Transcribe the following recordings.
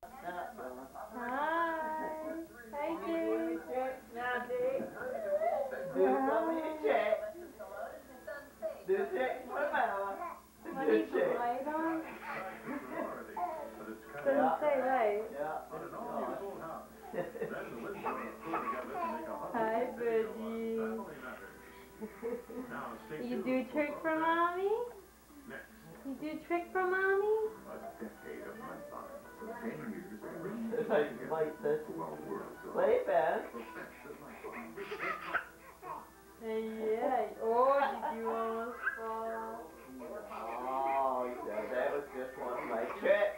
Hi. Hi, Jake. Now, Jake. Do some of your check. Do check for Mama. What do you put light on? Doesn't say light. Yeah. Hi, Bridgie. You do a trick for Mommy? You do a trick for Mommy? Like this. Play Ben. Yeah. Oh, did you almost fall? Oh, yeah, that was just one of my tricks.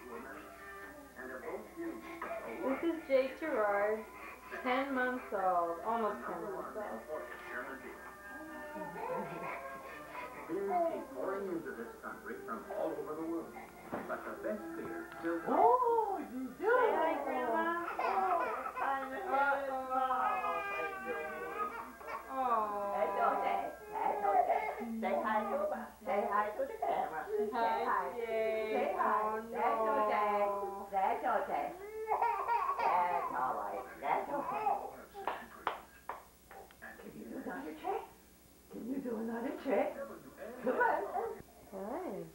This is Jake Gerard, 10 months old, almost 10 months old. Beers keep pouring into this country from all over the world. But the best beer still comes. Oh, you do. Say hi, Grandma. I'm a Oh. That's okay. That's okay. Say hi to the Say hi to the camera. Hi, Jake. Say hi. Oh, That's no. okay. That's okay. That's all right. That's okay. Can you do another trick? Can you do another trick? Come on. Hi.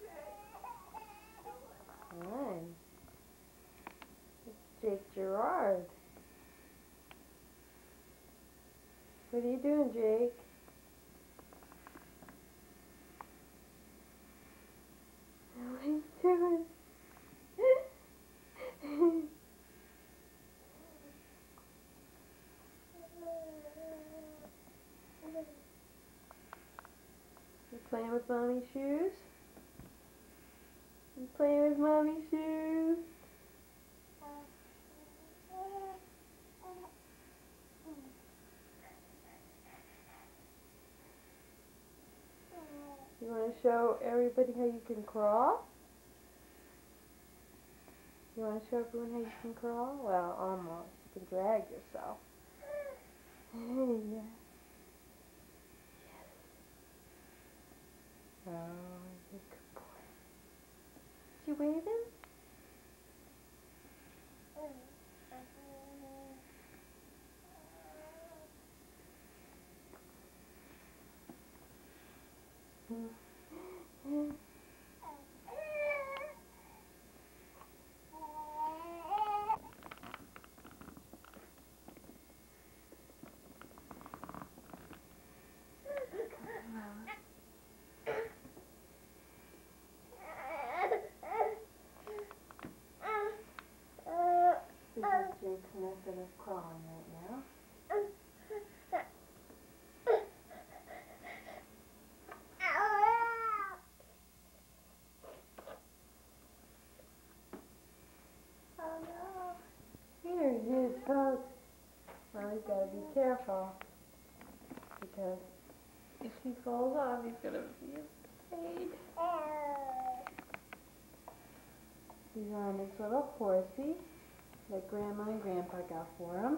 Hi. It's Jake Gerard. What are you doing, Jake? What are you doing? You playing with Mommy's shoes? You playing with Mommy's shoes? You want to show everybody how you can crawl? You want to show everyone how you can crawl? Well, almost. You can drag yourself. Yeah. Oh, you're a good boy. Is you waving? This is Jake's method of crawling right now. Here he is, folks. Well, he's got to be careful because if he falls off, he's going to be afraid. He's on his little horsey that Grandma and Grandpa got for him.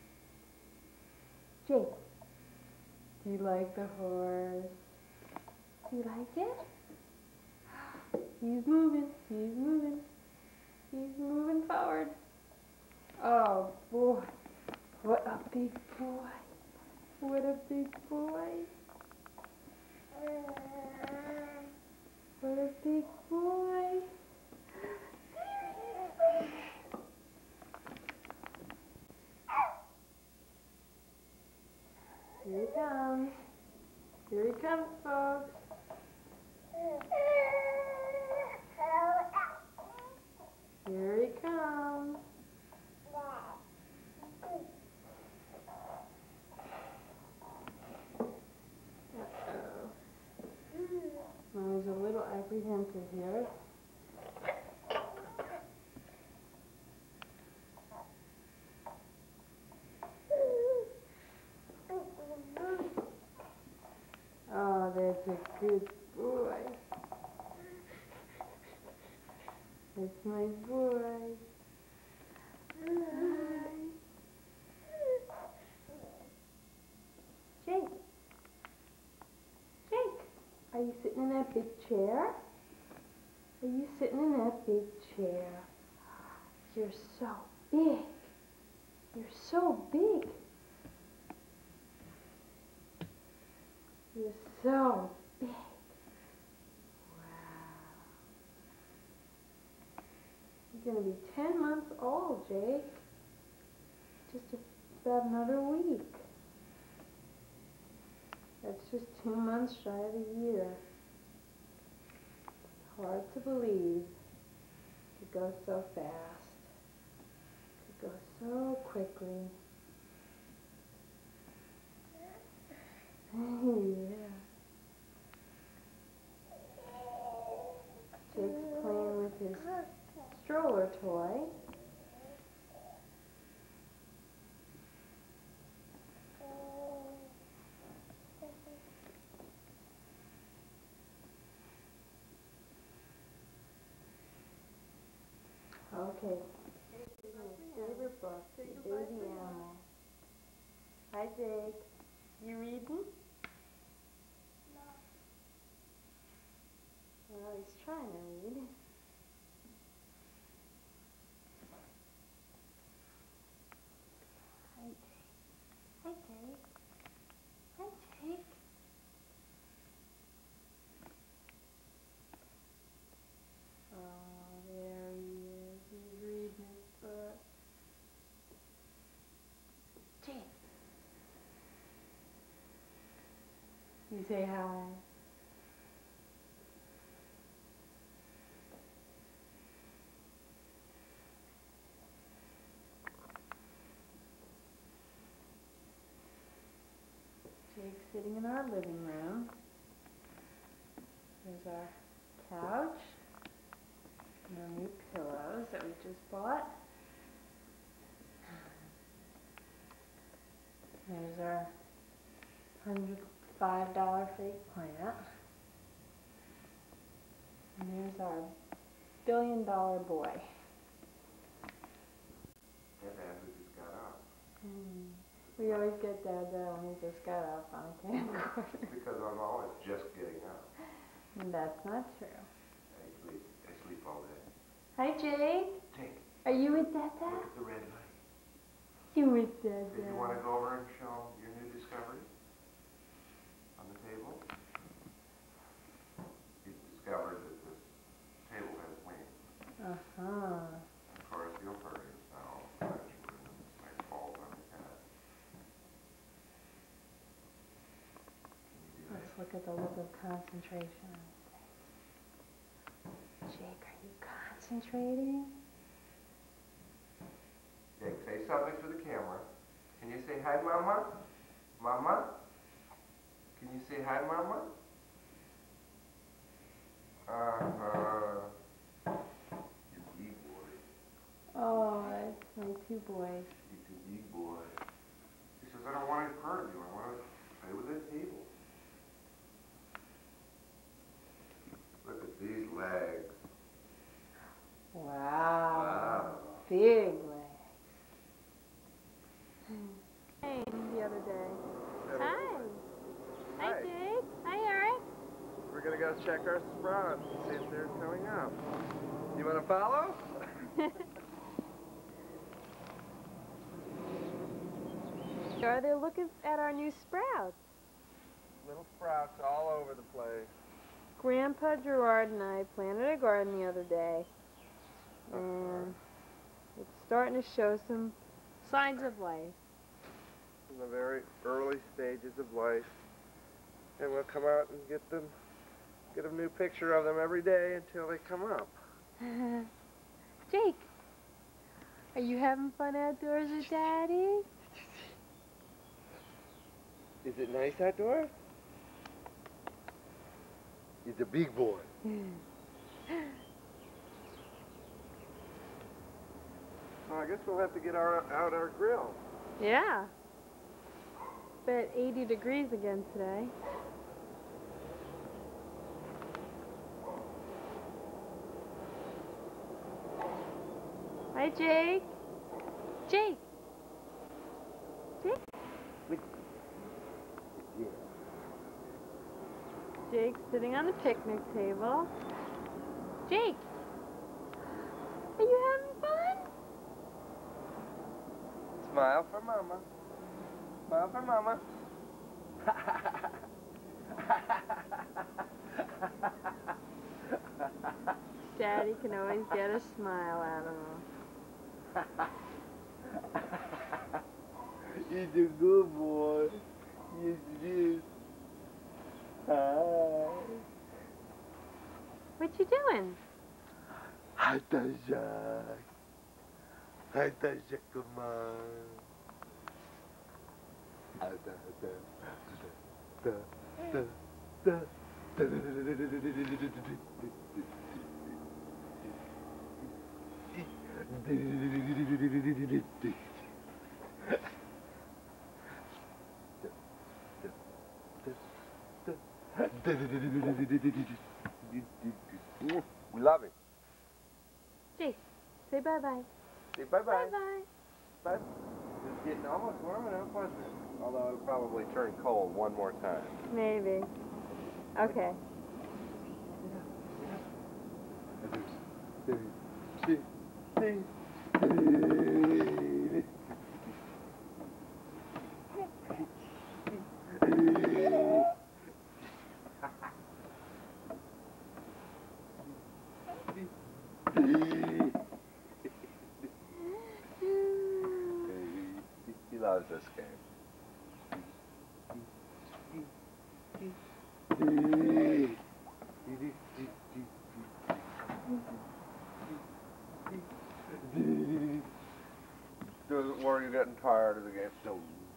Jake, do you like the horse? Do you like it? He's moving, he's moving, he's moving forward. Oh boy, what a big boy, what a big boy. What a big boy. Here he comes. Here he comes, folks. Here he comes. Mommy's a little apprehensive here. Oh, that's a good boy. That's my boy. Hi. Jake. Jake, are you sitting in that big chair? Are you sitting in that big chair? You're so big. You're so big. You're so big. Wow. You're going to be 10 months old, Jake. Just about another week. That's just 2 months shy of a year. Hard to believe. It goes so fast. It goes so quickly. Yeah. Jake's playing with his stroller toy. Okay. Here's my favorite book, The Baby Animal. Hi, Jake. You reading? No. Well, he's trying to read. Hi, Jake. Hi, Jake. Hi, Jake. Oh, there he is. He's reading his book. Jake. You say hi. Jake's sitting in our living room. There's our couch and our new pillows that we just bought. There's our $105 fake plant. And there's our $1 billion boy. And Dad who just got up. We always get Dad when he just got up on a camcorder. Because I'm always just getting up. That's not true. I sleep all day. Hi, Jake. Jake. Are you with Dad? Look at the red light. You with Dad? Did you want to go over and show your new discovery? On the table? You discovered that this table has wings. Uh-huh. Of course, you'll hurt yourself. Like falls on his head. Can you do Let's that? look at the look of concentration on his face. Jake, are you concentrating? Jake, say something to the camera. Can you say hi, Mama? Mama? Can you say hi, Mama? You big boy. Oh, it's my two boys. He's a big boy. He says, I don't want to hurt you. I want to play with that table. Look at these legs. Wow. Big legs. The other day. Hi. Hi, Jake. Hi, Eric. We're gonna go check our sprouts and see if they're coming up. You wanna follow? They're looking at our new sprouts. Little sprouts all over the place. Grandpa Gerard and I planted a garden the other day, and it's starting to show some signs of life. In the very early stages of life. And we'll come out and get a new picture of them every day until they come up. Jake, are you having fun outdoors with Daddy? Is it nice outdoors? He's a big boy. Well, I guess we'll have to get out our grill. Yeah. Bet 80 degrees again today. Hi, Jake. Jake. Jake. Yeah. Jake's sitting on the picnic table. Jake. Are you having fun? Smile for Mama. Smile for Mama. Daddy can always get a smile out of him. He's a good boy. Yes, it is. Hi. What you doing? Hi, Tasha. Hi, Tasha, come on. We love him. Jake, say bye-bye. Say bye-bye. Bye-bye. Bye. It's getting almost warm enough, wasn't it? Although it'll probably turn cold one more time. Maybe. Okay. He loves this game. Doesn't worry you getting tired of the game. No.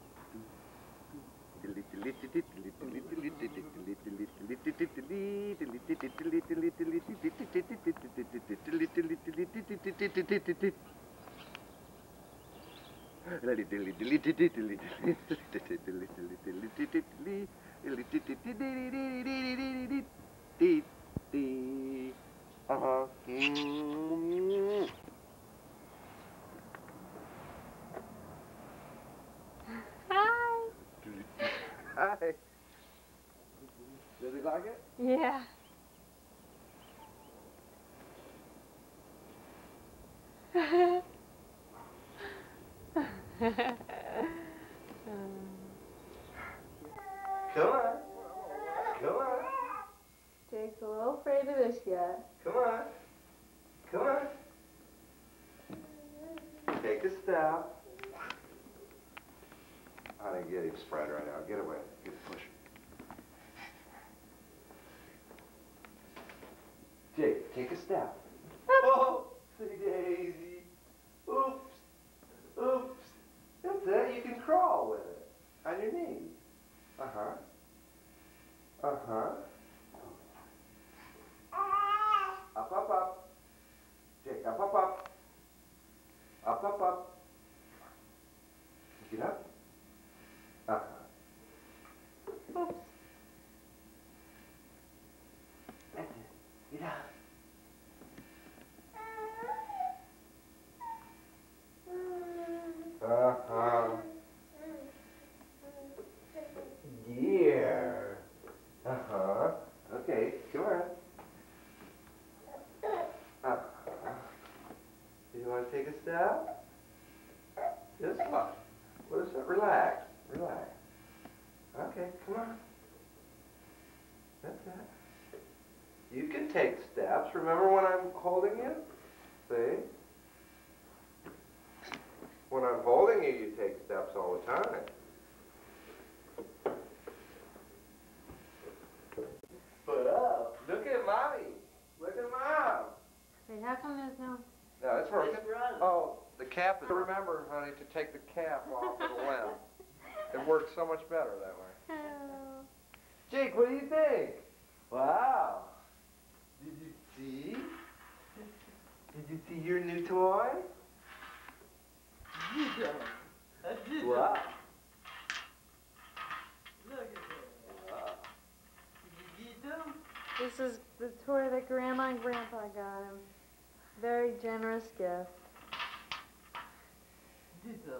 Uh-huh. Hi. Hi. Does he like it? Yeah. Come on. Come on. Jake's a little afraid of this yet. Come on. Come on. Take a step. Honey, get him spread right out. Get away. Get push. Jake, take a step. Oh, Daisy. Oops. Oops. That's it. You can crawl with it. On your knees. Uh-huh. Uh-huh. Up, up, up. Jake, up, up, up. Up, up, up. Get up. Uh-huh. Oops. That's it. Get up. Uh-huh. Yeah. Uh-huh. Okay, come on. Uh-huh. Do you want to take a step? Just what? What is it? Relax. Relax. Okay, come on. That's it. You can take steps. Remember when I'm holding you? See? When I'm holding you, you take steps all the time. Whoa, look at Mommy. Look at Mom. Wait, how come there's no... No, it's working. Oh, the cap is... Remember, honey, to take the cap off of the lamp. It works so much better that way. Oh. Jake, what do you think? Wow. Did you see? Did you see your new toy? Wow. Look at that. Wow. Did you get them? This is the toy that Grandma and Grandpa got him. Very generous gift. Did them.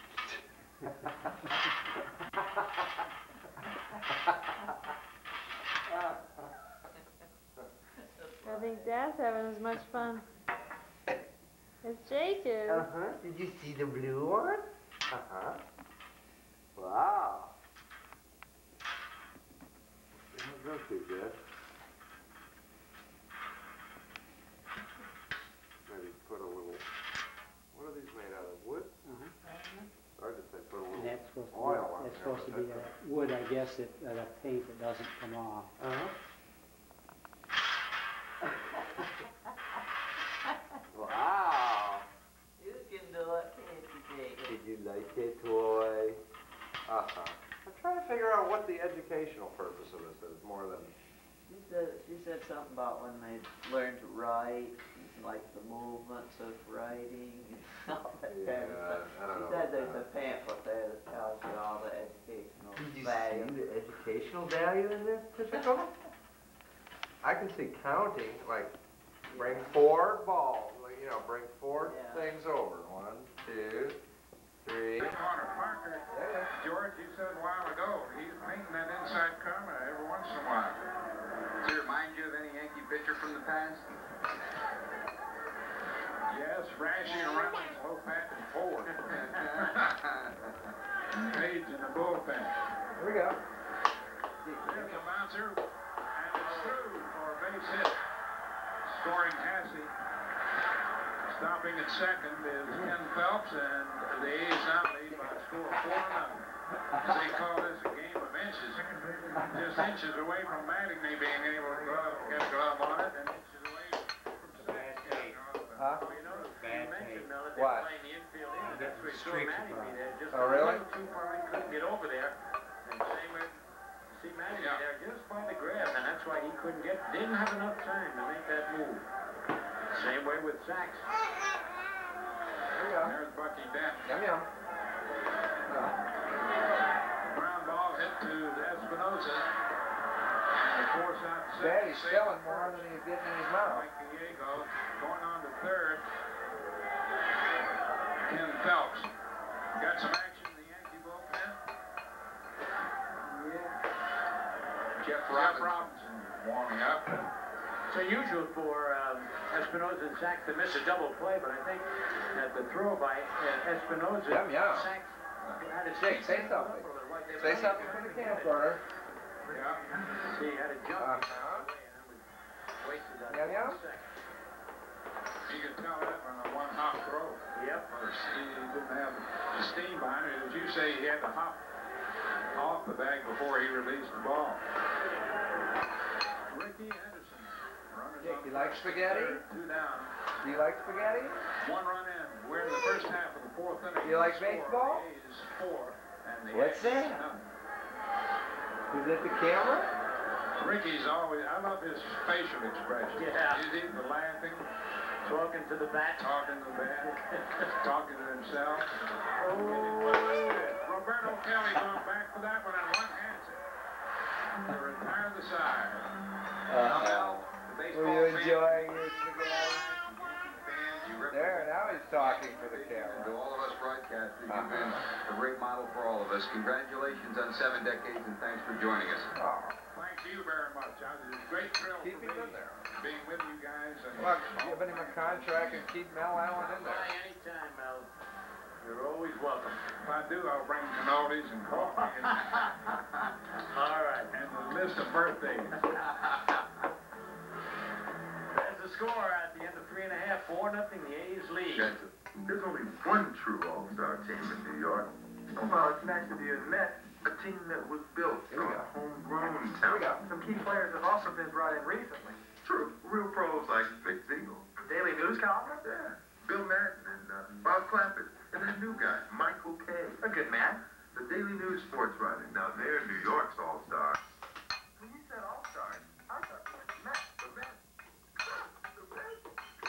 I think Dad's having as much fun as Jake is. Uh-huh. Did you see the blue one? Uh-huh. Wow. Doesn't go too good. Maybe put a little, what are these made out of? Wood? Hard to say, put a And little that's supposed to oil be, on that's there, supposed to but be that's that wood, I guess, that paint that doesn't come off. Uh-huh. Wow. You can do it, can't you, Jacob? Did you like it, toy? Uh-huh. I'm trying to figure out what the educational purpose of this is more than... She said something about when they learn to write, like the movements of writing and all that kind of stuff. I don't know. She said there's a pamphlet there that tells you all the educational Did you value. see the educational value in this physical? I can see counting, like, bring 4 balls, like, you know, bring 4 Yeah. things over. 1, 2, 3. Connor Parker, George, you said a while ago, he's painting that inside corner every once in a while. Does it remind you of any Yankee pitcher from the past? Yes, Rashi and Reynolds, low bat and forward. Page in the bullpen. Here we go. There's the bouncer, and it's through for a base hit. Scoring Hassey. Stopping at second is Ken Phelps, and the A's now lead by a score of 4-0. They call this a game of inches. Just inches away from Mattingly being able to get a glove on it, and inches away from second. Huh? You know, Bad you mentioned now that What? they're playing the infield in. That's where he threw Mattingly there. Just Oh, really? too far, he couldn't get over there. And same with, see Mattingly there just by the grab, and that's why he couldn't get, didn't have enough time to make that move. Same way with Sachs. Here we go. There's Bucky Dent. Yum, yum. Ground ball hit to Espinosa. And they force out to second. Daddy's spelling more than he's getting in his mouth. Mike Diego going on to third. Ken Phelps. Got some action in the Yankee bullpen. Yeah. Jeff Robinson warming up. It's unusual for Espinosa and Sachs to miss a double play, but I think that the throw by Espinosa, Yum, yum. Sachs had a Dick, say something. Say something for the camcorder. Yeah. See, he had a jump Uh-huh. wasted that Yum, yum. second. You could tell that on a one-hop throw. Yep. He didn't have the steam behind it. As you say, he had to hop off the bag before he released the ball. Ricky Henderson. Runners Dick, on you like spaghetti? third, 2 down. Do you like spaghetti? 1 run in. We're in the first half of the 4th inning. You like The score, baseball? the A's 4, and the What's Yankees that? none. Is it the camera? Ricky's always, I love his facial expression. Yeah. He's either laughing, Talking to the bat. talking to the bat, talking to himself. Roberto Kelly going back for that one and one-hands it. To retire the side. Mel, the baseball Were you fan, enjoying your spaghetti? fans, you represent There, now he's talking for the to camera. all of us broadcasters. You've been a great model for all of us. Congratulations on 7 decades, and thanks for joining us. Oh, Thank you very much. It was a great thrill keep for him me in there. being with you guys. And Look, giving him a contract and keep Mel Allen in there. Anytime, Mel. You're always welcome. if I do, I'll bring cannolis and coffee and, All right. and a list of birthdays. There's the score at the end of 3.5, 4-0, the A's lead. There's only one true all-star team in New York. Oh, well, it's nice to be admit a team that was built Here we on go. homegrown Here we talent. go. Some key players have also been brought in recently. True. Real pros like Vic Siegel. Daily News column? Yeah. Bill Madden and Bob Clampett. And that new guy, Michael Kay. A good man. The Daily News sports writer. Now, they're New York's all-stars. When you said all-stars, I thought you meant the Mets. The Mets. The Mets.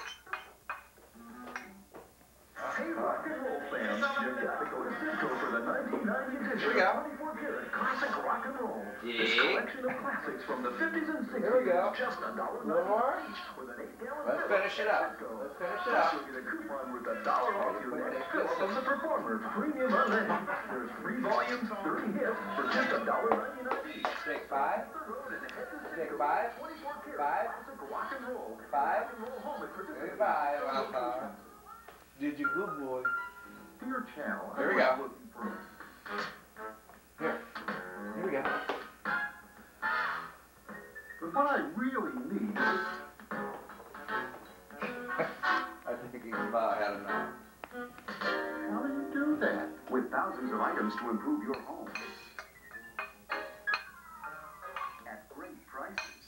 Hey, rock and roll fans, you gotta go to Cisco for the 1990 edition Here we go. 24-karat classic rock and roll. This Yeah. collection of classics from the 50s and 60s Here we go. is just $1.99 One more. each with an 8-gallon Let's filler finish it at up. Cisco. Let's finish it Plus, up. you'll get a coupon with $1 off your Put next that fill from the Performer Premium Unleaded. There's 3 volumes, 30 hits for just $1.99 each. Take 5. Take 5. 24-karat 5. classic rock and roll. 5. Rock and roll home at participating 5. locations. Did you good boy? To your channel. Here we go. Look what I really need is... I think he's about had enough. How do you do that? With thousands of items to improve your home. At great prices.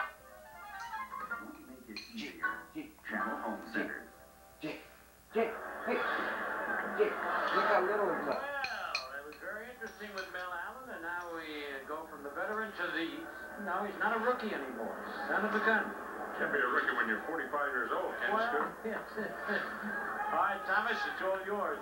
Won't make it easier. Channel Home Center. Jake, hey, Jake, look how little it's left. Well, it was very interesting with Mel Allen, and now we go from the veteran to the... Now he's not a rookie anymore. Son of a gun. Can't be a rookie when you're 45 years old, can you, Scoot? Yes. All right, Thomas, it's all yours.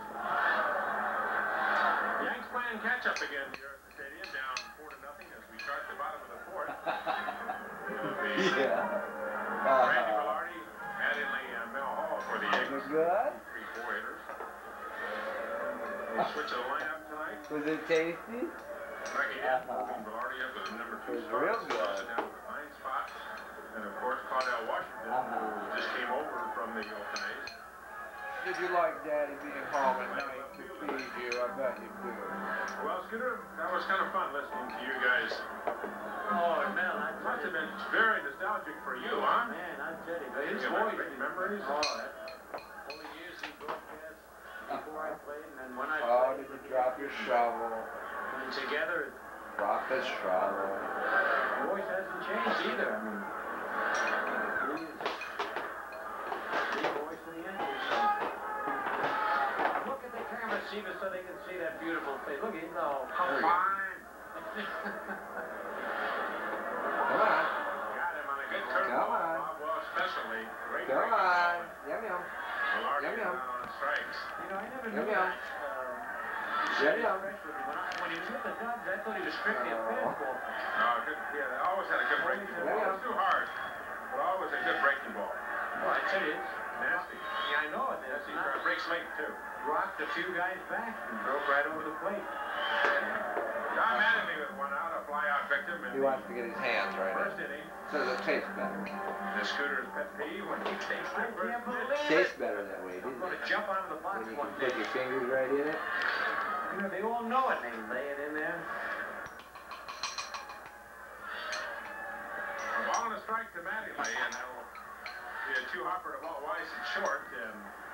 Yanks playing catch-up again here at the stadium, down 4-0 as we start the bottom of the fourth. It'll be Randy Velarde, adding Mel Hall for the Yankees. Good? 3-4 hitters. We'll switch the lineup tonight. Was it tasty? Right here, moving Velarde up to the number 2 It was spot. real good. Slows it down to the 9th spot. And of course, Cardell Washington, who just came over from the Oakland A's. Did you like Daddy being home at night to feed you? I bet you do. Well, Scooter, that was kind of fun listening to you guys. Oh, Mel, I Must have been very nostalgic for you, huh? Man, I tell you, but his You have voice... great memories? Oh, all the years he broadcast before I played, and then when I Oh, played... did you drop your shovel? And together, Drop his shovel. the voice hasn't changed either. I mean, he is the voice of the Yankees. So. Look at the camera, Steve, so they can see that beautiful face. Look, he's all Fine. Come on. Got him on a good curveball. Come on. Bob Wells especially. Great Come breaking on. ball. Yum yum. Velarde Yum, yum. on strikes. You know, I never Yum, knew yum. that. Yum yum. When he was with the Dubs, I thought he was strictly a fastball. Good, yeah, always had a good breaking ball. Yeah. It's too hard, but always a good breaking ball. Well, I tell you, it's Nasty. yeah, I know it. It's Nasty. not Breaks late, too. rocked a few guys back and drove right over the plate. John Mattingly with one out, a fly-out victim in He wants to get his hands right first in. inning. So it tastes better. The Scooter's pet peeve when he takes I the first can't pitch. believe Tastes it. better that way, I'm didn't going it? to jump out of the box When you one can day. put your fingers right in it. You know, they all know it and they lay it in there. A ball and a strike to Mattingly, and that'll be a two-hopper to Walt Weiss at short, and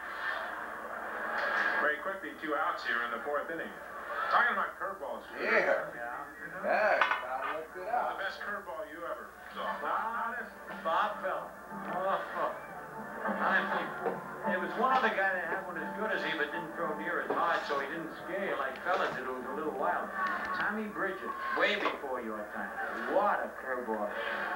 very quickly 2 outs here in the 4th inning. Talking about curveballs. Yeah. Hey, I looked it The up. best curveball you ever saw. Bob Bell. Oh, I mean, there was one other guy that had one as good as he, but didn't throw near as hard, so he didn't scare you like Fella did. It was a little wild. Tommy Bridget, way before your time. What a curveball.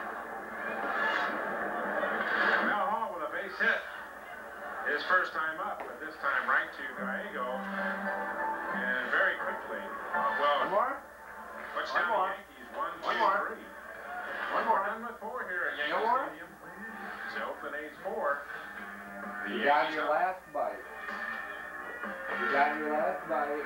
Mel Hall with a base hit. His first time up, but this time right to Gallego. And very quickly, well, One more? what's One down more. the Yankees? 1, 2, One more. 3. One more. We're done with 4 here at Yankee No more? Stadium. It's Oakland A's 4. The You got Yankees your up. last bite. You got your last bite.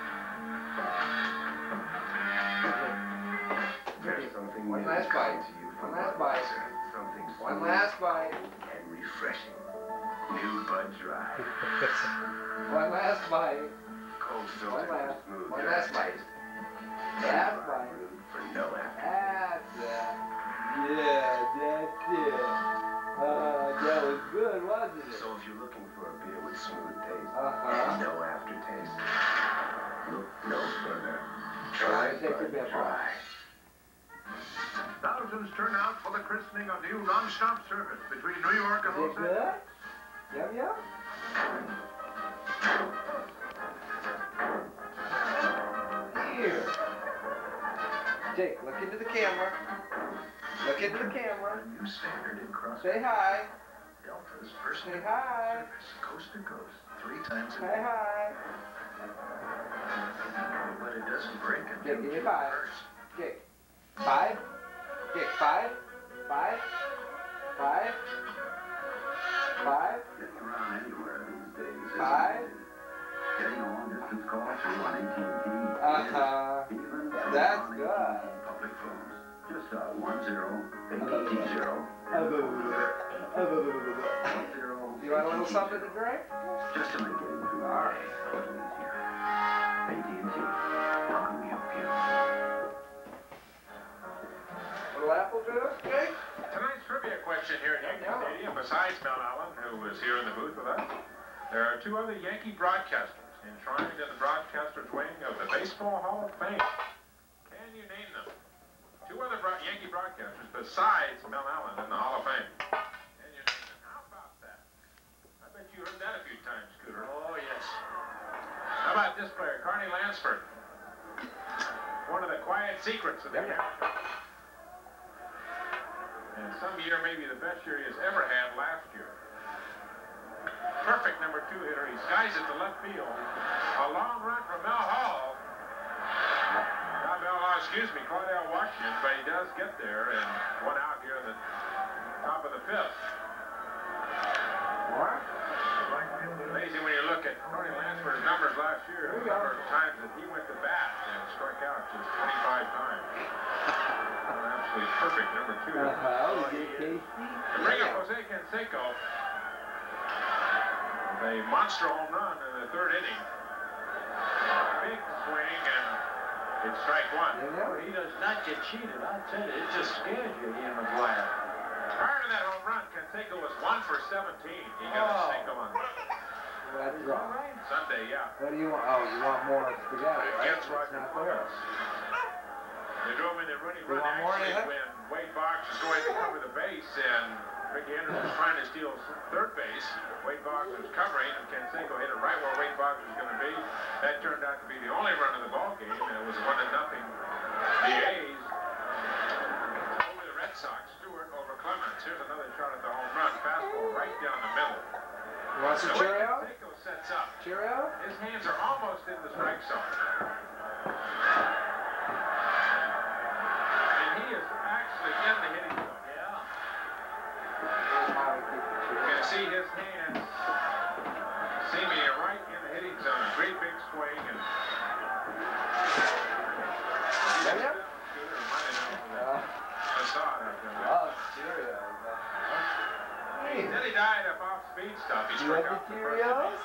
There's something One new last coming bite. to you One from last bite. Budweiser. Something One smooth last bite. and refreshing. New Bud Dry. One last bite. Cold One filter last. with smooth One dry last bite. taste. Last Dry bite. brewed for no after. That's it. Yeah, that's it. That was good, wasn't it? So if you're looking for a beer with smooth taste Uh-huh. and no aftertaste, look no further. Try Take your Bud bib off. Dry. Thousands turn out for the christening of new non-stop service between New York and Is Los it good? Yum yum? Here. Jake, look into the camera. Look into the camera. New standard in cross. Say hi. Delta's Say personal hi. service, coast to coast, 3 times a Say day. hi. But it doesn't break Jake, until give me June 5. 1st. Jake. 5. Jake, 5. 5. 5. 5. Getting around anywhere these days isn't 5. easy. Getting a long distance call through on AT&T Uh-huh. even That's on good. AT&T public phones. Just dial 10 AT&T 0. You want a little something to drink? Just to make getting through the All right. day a little easier. AT&T, how can we help you? What do little apple juice, Jake? Tonight's trivia question here at Yankee Stadium, besides Mel Allen, who was here in the booth with us, there are two other Yankee broadcasters enshrined in the broadcaster's wing of the Baseball Hall of Fame. Can you name them? Two other Yankee broadcasters besides Mel Allen in the Hall of Fame. Can you name them? How about that? I bet you heard that a few times, Scooter. Oh, yes. How about this player, Carney Lansford? One of the quiet secrets of the game. And some year, maybe the best year he has ever had last year. Perfect number 2 hitter. He skies it to left field. A long run from Mel Hall. Not Mel Hall, excuse me, Claudel Washington, but he does get there and one out here at the top of the 5th. What? Amazing when you look at Tony Lansford's numbers last year, the number of times that he went to bat and struck out just 25 times. An absolutely perfect number 2. To bring up Jose Canseco, a monster home run in the 3rd inning. Big swing and it's strike 1. Well, he does not get cheated. I tell you, it just scares you, Ian McGuire. Prior to that home run, Canseco was 1 for 17. He got a single on That's wrong. Sunday, yeah. What do you want? Oh, you want more spaghetti, right? Against Roger Clemens. They drove in the running run actually when Wade Boggs was going to cover the base and Ricky Henderson was trying to steal 3rd base. Wade Boggs was covering and Canseco hit it right where Wade Boggs was going to be. That turned out to be the only run of the ball game, and it was 1-0. The A's over the Red Sox. Stewart over Clemens. Here's another shot at the home run. Fastball right down the middle. You want some Cheerio? Canseco sets up. Cheerio? His hands are almost in the strike zone. And he is actually in the hitting zone. Yeah. You can see his hands seemingly right in the hitting zone. A great big swing and then he died of off-speed stuff. He struck out the first inning.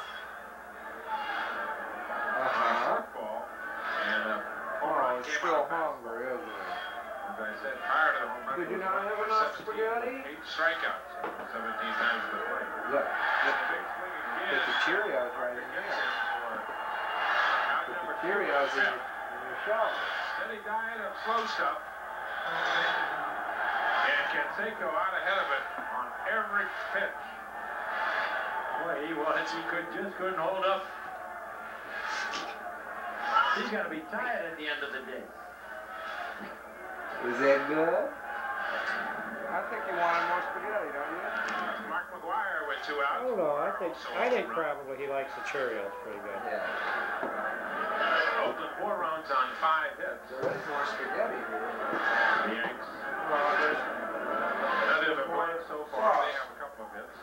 Football and home run came still out of hungry, isn't it? As I said, prior to the home run, Did he you was not have 1 for enough 17, spaghetti? 8 strikeouts, 17 times the plate. Yeah. The big swing again. Put the Cheerios right in Gets there. him for out number 2. Cheerios in your shower. Steady diet of slow stuff. And Canseco out ahead of it on every pitch. Boy, he was. He couldn't hold up. He's going to be tired at the end of the day. Is that good? I think you wanted more spaghetti, don't you? Mark McGuire with 2 outs. Hold on, I think probably he likes the Cheerios pretty good. Yeah. Oakland 4 runs on 5 hits. There is more spaghetti here. The Yanks. Well, there's Other than one so far, they have a couple of hits.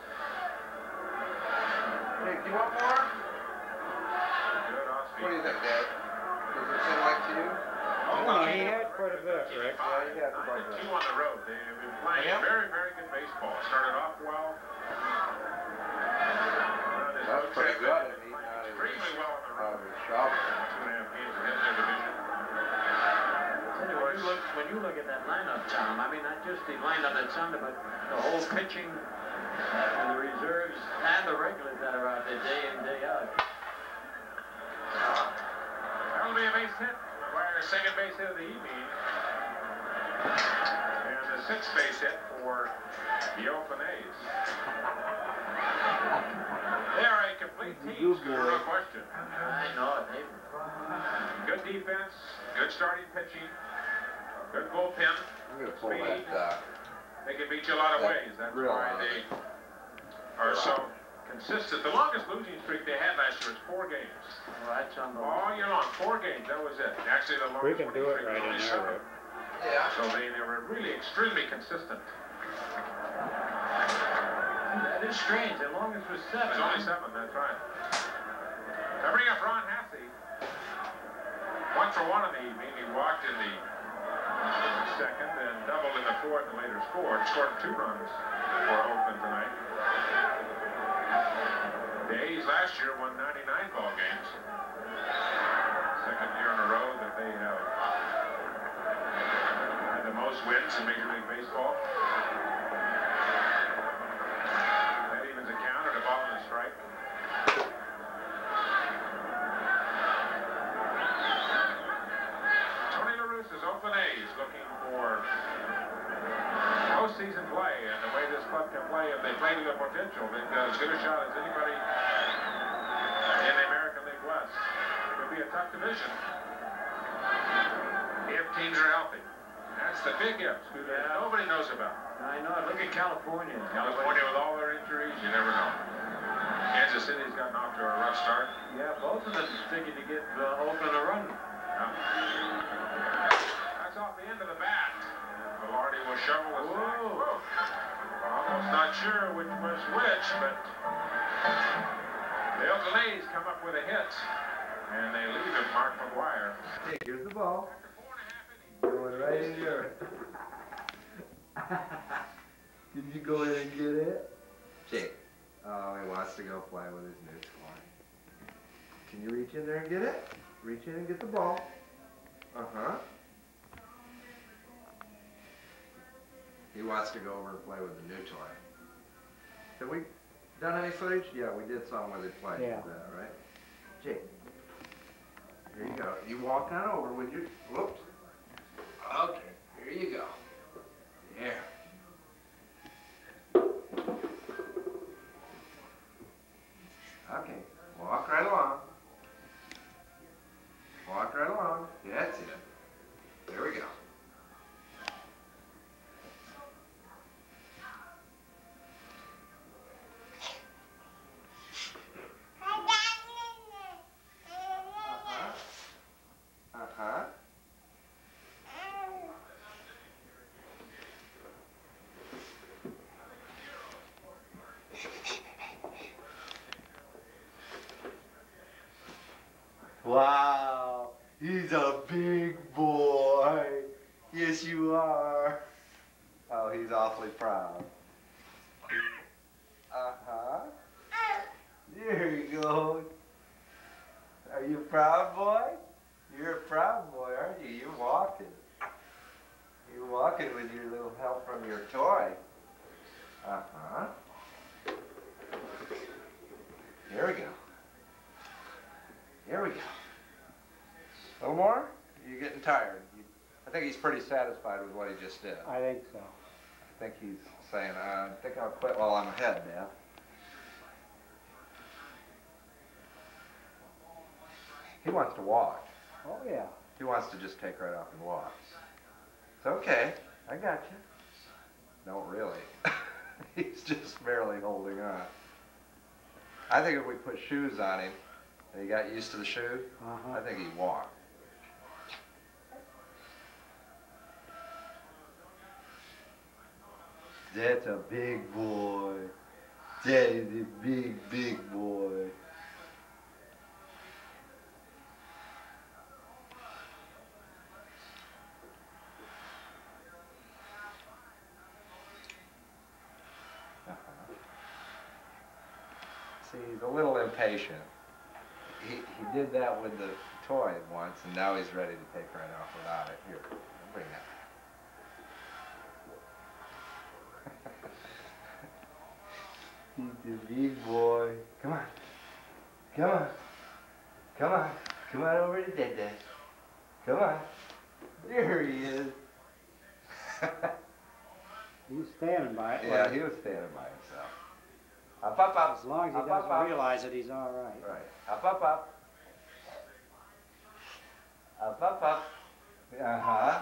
Nick, you want more? Good off-speed. What do you think, Dad? Does it seem like to you? Oh, he had quite a bit, Rick. Yeah, he had quite a bit. 2 on the road. They have been playing very, very good baseball. Started off well. That's pretty good. And he's not Extremely well on the out road. of his shovel. 2.5 games ahead of their division. When you look at that lineup, Tom, I mean, not just the lineup that's under, but the whole pitching, and the reserves, and the regulars that are out there day in, day out. That'll be a base hit. McGuire's second base hit of the evening. And the 6th base hit for the Oakland A's. They are a complete team, no question. I know it. Good defense, good starting pitching, good bullpen. I'm going to pull Speed. that They can beat you a lot of ways. That's why they are so consistent. The longest losing streak they had last year was 4 games. Well, that's unbelievable. All year long, 4 games. That was it. Actually, the longest We can do winning it streak right was in only there, 7. Rick. Yeah. So they were really extremely consistent. That is strange. The longest was 7. It's only 7, that's right. I bring up Ron Hasse. 1 for 1 in the evening. He walked in the 2nd and doubled in the 4th and later scored. Scored 2 runs for Oakland tonight. The A's last year won 99 ball games. 2nd year in a row that they have had the most wins in Major League Baseball. That evens a count at a ball and a strike. Tony La Russa's Oakland A's looking for postseason play, and the way this club can play if they play to their potential, because good a shot as anybody in the American League West. It would be a tough division if teams are healthy. That's the big ifs, who nobody knows about. I know. Look at California. California with all their injuries, you never know. Kansas City's gotten off to a rough start. Yeah, both of them thinking to get Oakland a run. Yeah. That's off the end of the bat. Velarde will shovel his back. Whoa. Almost not sure which was which, but the Oakland A's come up with a hit, and they leave it Mark McGwire. Hey, here's the ball. Going right in here. Did you go in and get it? Jake. Oh, he wants to go play with his new toy. Can you reach in there and get it? Reach in and get the ball. Uh-huh. He wants to go over and play with the new toy. Have we done any footage? Yeah, we did some where they played with that, right? Jake. Here you go. You walk on over with your... Whoops. Okay, here you go. There. Okay, walk right along. Walk right along. That's it. There we go. Uh-huh. Wow, he's a big boy. Yes, you are. Oh, he's awfully proud. Uh-huh. There he goes. Are you a proud boy? You're a proud boy, aren't you? You're walking. You're walking with your little help from your toy. Uh-huh. Here we go. Here we go. A little more? You're getting tired. I think he's pretty satisfied with what he just did. I think so. I think he's saying, I think I'll quit while I'm ahead, Dad. He wants to walk. Oh, yeah. He wants to just take right off and walk. It's okay. I got you. No, really. He's just barely holding on. I think if we put shoes on him, and he got used to the shoe, I think he'd walk. That's a big boy. That is a big, big boy. See, he's a little impatient. He did that with the toy once, and now he's ready to take right off without it. Here, I'll bring that. He's a big boy. Come on. Come on. Come on. Come on over to Dad. Come on. There he is. He was standing by it. Yeah, he was standing by himself. Up, up, up. As long as he doesn't realize it, he's all right. Right. Up, up, up. Up, up, up. Uh-huh.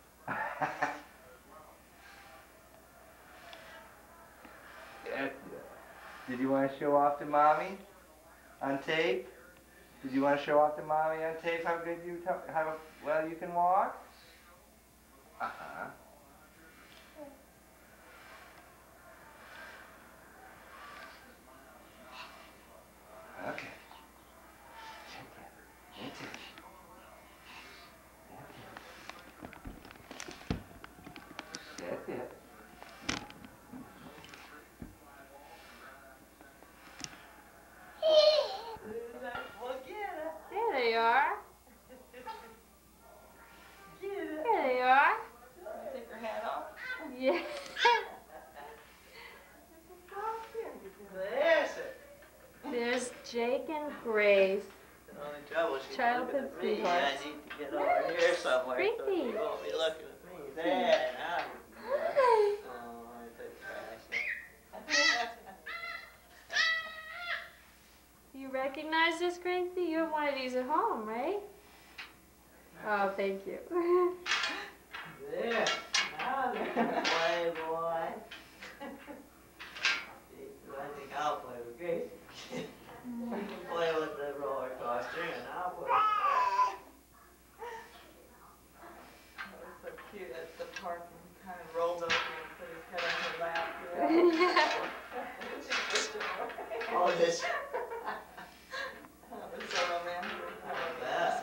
Did you want to show off to Mommy on tape? Did you want to show off to Mommy on tape how good you, how well you can walk? Uh-huh. Okay. That's it. That's it. There they are. Yeah. There's it. There's Jake and Grace. The only trouble, she's Childhood looking at me. I sweethearts. need to get over here somewhere. So Gracie. she won't be looking at me. There, now. Oh, I take trash. You recognize this, Gracie? You have one of these at home, right? Oh, thank you. There. Now you can play, boy. I think I'll play with Gracie. You can play with the roller coaster and I'll play. That was so cute at the park when he kind of rolled over and put his head on her lap. She pushed him away. Oh, this. That was so romantic. I love that.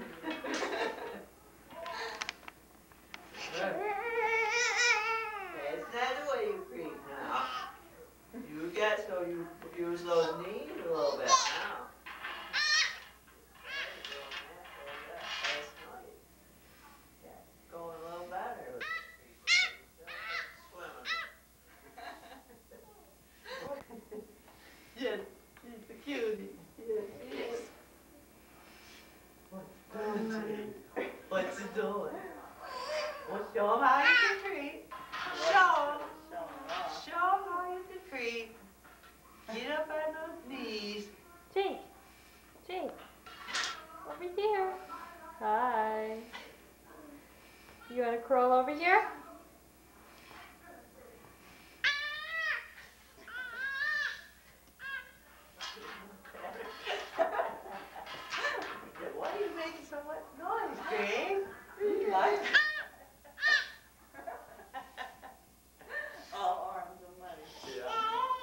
That's not the way you creep now. You get so you use those knees a little bit now. That's nice. Yeah, going a little better with swimming. Yeah, she's a cutie. Yes. What's it doing? Well, show 'em how you can creep. Show 'em. Show 'em how you can creep. Get up on those knees. Jake. Jake. Over here. Hi. You want to crawl over here? Why are you making so much noise, Grace? You like it? All arms and legs. Yeah.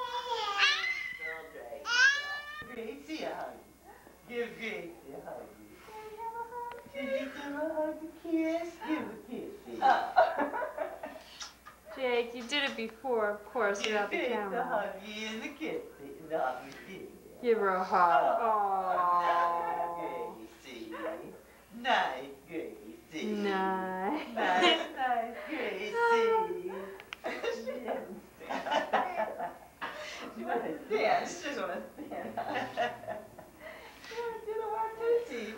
Okay. Gracie, a hug. Give Gracie a hug. Did you give a hug, a kiss? Give a kiss. Jake, you did it before, of course, without the Give Grace a camera. huggy and a kiss. The huggy too. Give her a hug. Aww. Gracie. Nice Gracie. Nice. Nice Gracie. She wants to dance. She just wants to dance. She wants to do the 1, 2,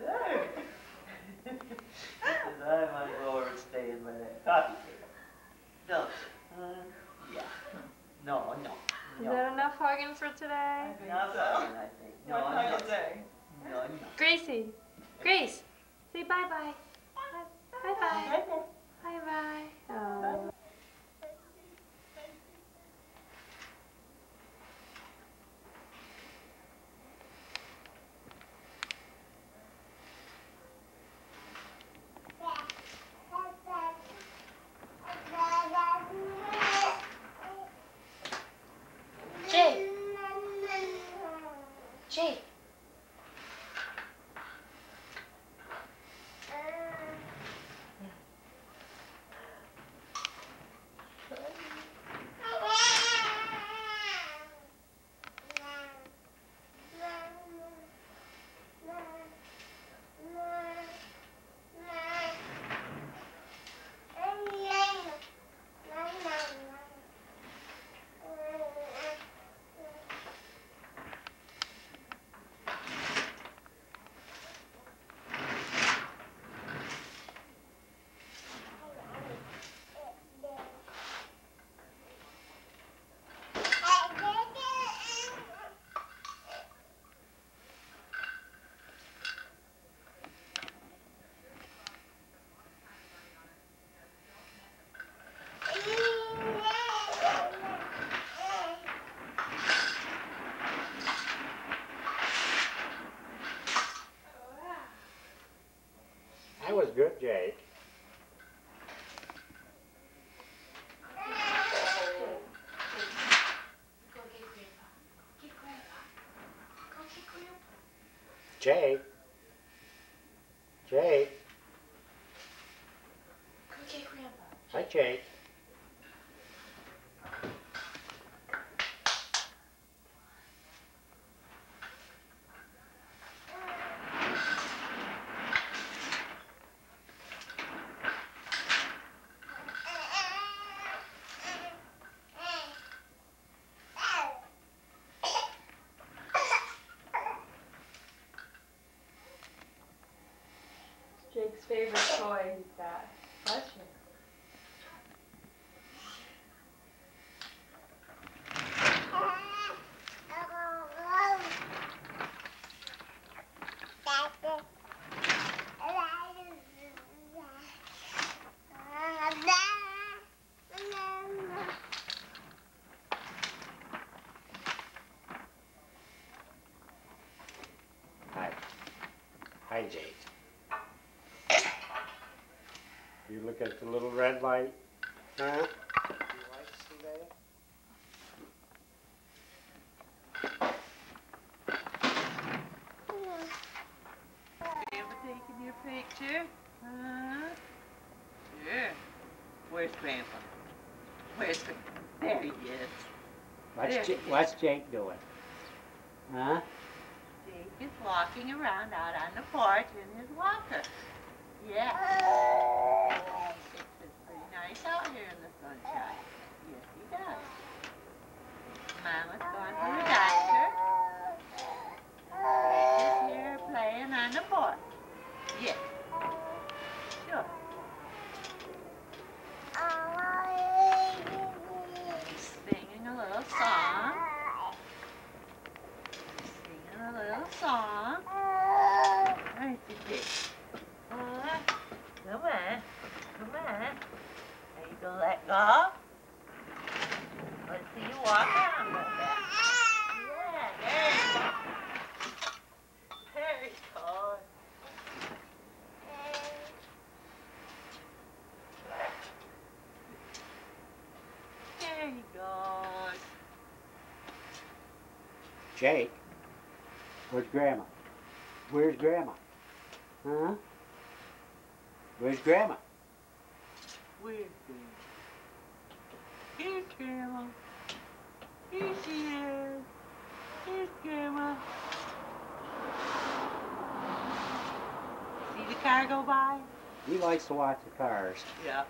3. I want to go over and stay in my coffee table. No. Yeah. No. Is that enough hugging for today? Not hugging, I think. No, One hug a day. No. Gracie. Grace. Say bye-bye. Bye-bye. Bye-bye. Oh. Jake. Jake. That was good, Jake. Jake. Jake. Hi, Jake. favorite toy he's got. Bless you. Hi. Hi, Jake. You look at the little red light, huh? Do you like to see that? Grandpa taking your picture? Huh? Sure. Where's Grandpa? Where's the... There he is. What's Jake doing? Huh? Jake is walking around out on the porch in his walker. Yeah. It's pretty nice out here in the sunshine. Yes, he does. Mama's gone to the doctor. Jake is here playing on the porch. Yes. Sure. He's singing a little song. Singing a little song. Where's the Jake? Come on. Come on. Are you gonna let go? Let's see you walk around a little bit. Yeah, there you go. There you go. There he goes. Jake? Where's Grandma? Where's Grandma? Huh? Where's Grandma? Where's Grandma? Here's Grandma. Here she is. Here's Grandma. See the car go by? He likes to watch the cars. Yeah.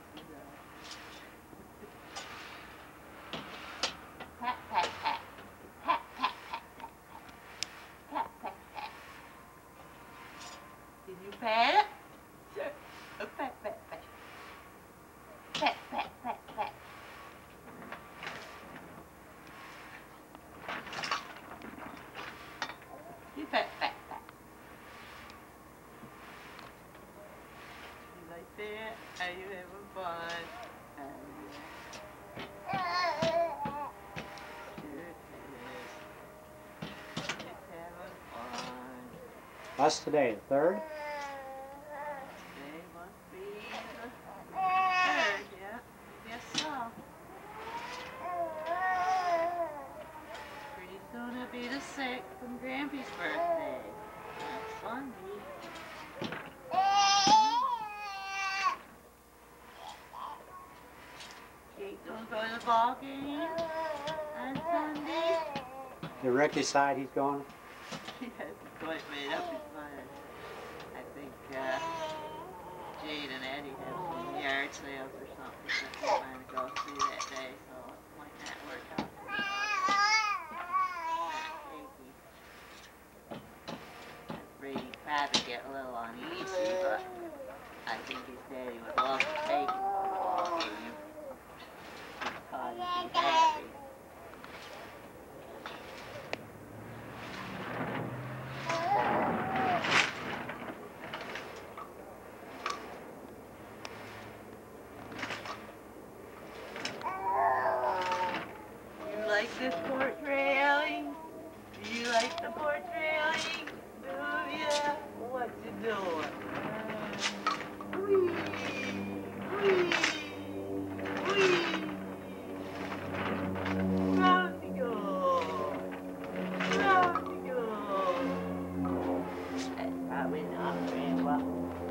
Pat, pat, pat. Pat, pat, pat, pat, pat. Pat, pat, pat. Did you pat it? Sure. Pat, pat, pat. Pat, pat, pat, pat. You pat, pat, pat. You like that? Are you having fun? Sure it is. It's having fun. What's today, the 3rd? Today must be the 3rd, yeah. I guess so. Pretty soon it'll be the 6th from Grampy's birthday. Next Sunday. Jake gonna go to the ball game on Sunday? Did Rick decide he's going? He hasn't quite made up his mind. I think Jade and Eddie have some yard sales or something that they're trying to go see that day, so it might not work out for him. I'm afraid he'd probably get a little uneasy, but I think his daddy would love to take him to the ball game. Because he'd be happy. You like this portrait, Ellie? Do you like the portrait? Do ya? What you doing? Wee, wee, wee. Round you go. Round you go. That's probably not very well.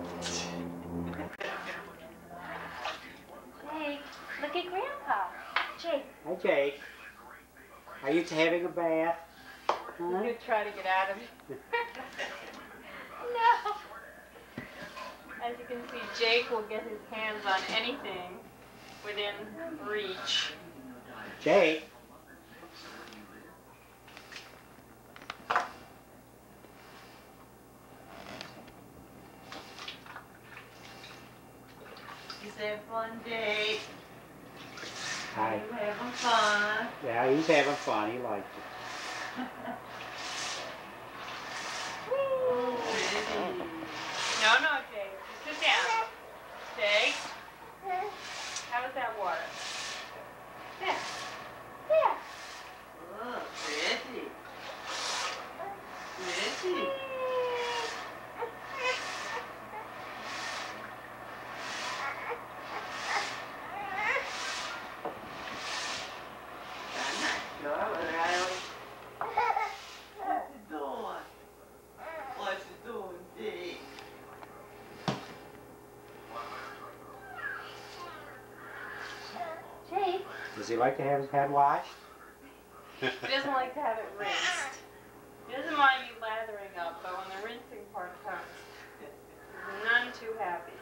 Jake, look at Grandpa. Jake, Hi, Jake. Are you having a bath? Huh? you try to get at him. No. As you can see, Jake will get his hands on anything within reach. Jake? fun, Jake? Hi. You having fun? Yeah, he's having fun. He likes it. Oh, pretty. No, no, Jake. Sit down. Jake. How was that water? Yeah. Yeah. Oh, pretty. Pretty. I'm not sure whether I was... What's it doing? What's it doing, Jake? Jake? Does he like to have his head washed? He doesn't like to have it rinsed. He doesn't mind you lathering up, but when the rinsing part comes, he's none too happy.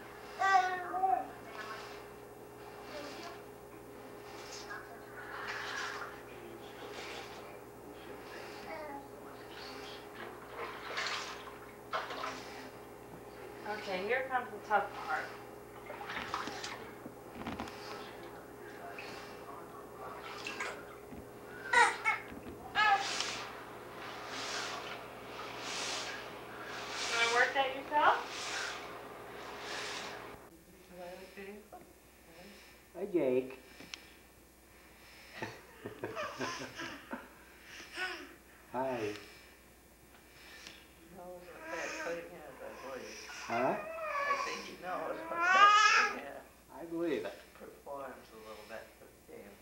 Okay, here comes the tough part. You want to work that yourself? Hi, Jake. Hi. Huh? I think he knows what that I believe it. performs a little bit for the game.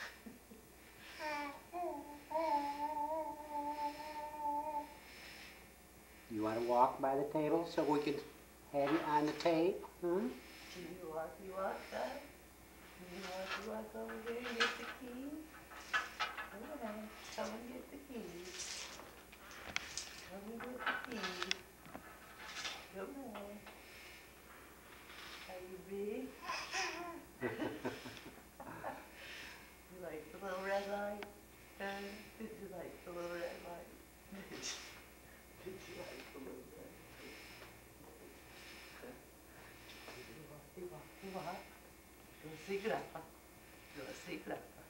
You want to walk by the table so we can have you on the tape? Huh? Do you walk that? Do you walk over there and get the keys? Come on, come and get the keys. Come and get the keys. Come on. Are you big? You like the little red light? Did you like the little red light? Did you like the little red light? You walk. Go see Grandpa. Go see Grandpa.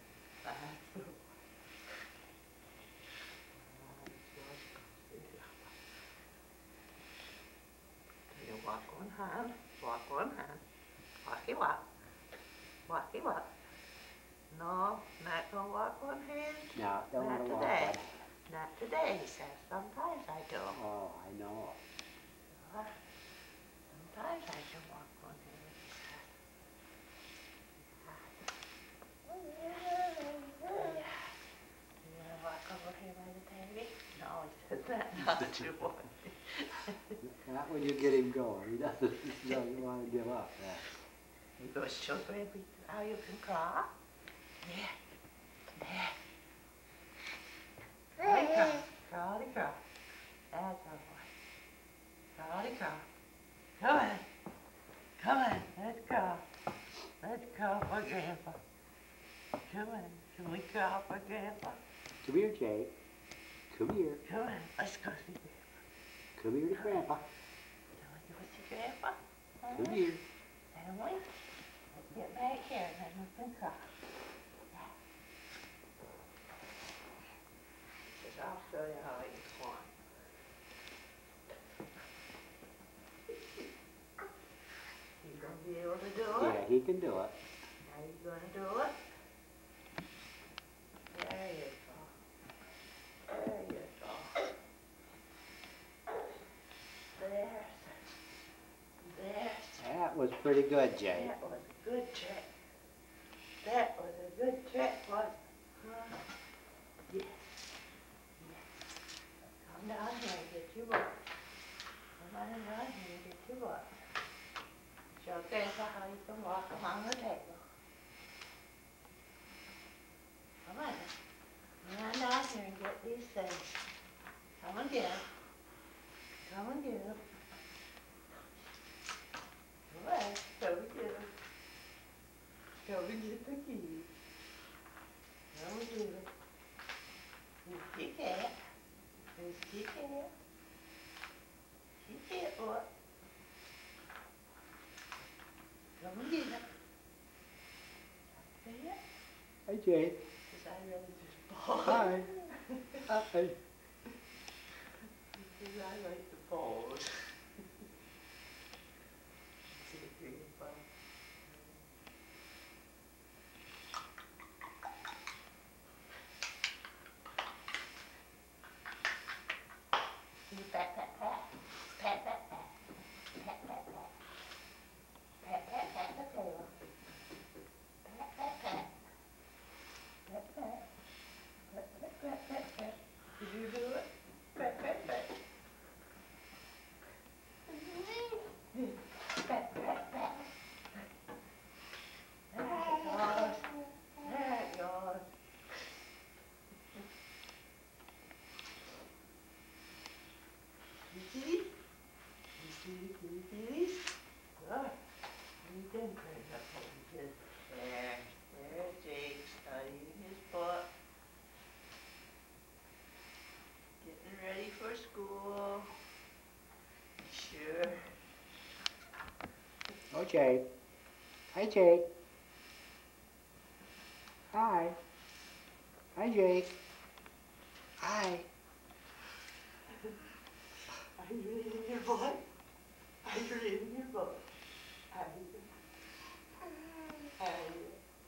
You walk one hand. Walk one hand. Walkie walk. Walkie walk. No, not gonna walk one hand. No, don't want to walk today. by. Not today, he says. Sometimes I do. Oh, I know. Sometimes I can walk one hand, he says. You wanna walk over here by the TV? No, he says that not too much. Not when you get him going. He doesn't want to give up. Yeah. He goes, show Grandpa how you can crawl. Yeah. There. Crawly crawl. Crawly crawl. That's our boy. Crawly crawl. Come on. Come on. Let's crawl. Let's crawl for Grandpa. Come on. Can we crawl for Grandpa? Come here, Jake. Come here. Come on. Let's go see Grandpa. Come here to Grandpa. Can we go see Grandpa? Come here. Can we? Let's get back here and then we can crawl. I'll show you how you climb. You gonna be able to do it? Yeah, he can do it. Are you gonna do it? There you go. There you go. There's. That was pretty good, Jake. That was a good trick. That was a good trick, wasn't it? Huh? Yes. Come down here and get your book. Come on down here and get your book. Show Grandpa how you can walk along the table. Come on. Come on down here and get these things. Come and get them. Come and get them. Come on. Come and get them. Come and get the keys. Come and get them. You can't. She can't. She can't, boy. Come and get it. Hi, Jake. Is I really just pause? Hi. Hi. Because I like to pause. See if you can find. You pat, pat, pat. Pat, pat, pat. Pat, pat, pat. Pat, pat, pat the tail. Pat, pat, pat. Pat, pat. Pat, pat, pat, pat, pat. Did you do it? Pat, pat, pat. Pat, pat, pat. There it goes. There it goes. Kitty? Kitties? Good. You can bring up poses. There. There's Jake studying his book. Getting ready for school. Sure. Oh, Jake. Hi, Jake. Hi. Hi, Jake. Hi. Are you reading your book? Are you reading your book? Are you? Are you?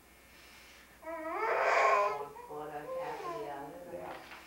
What I'm happy out of it.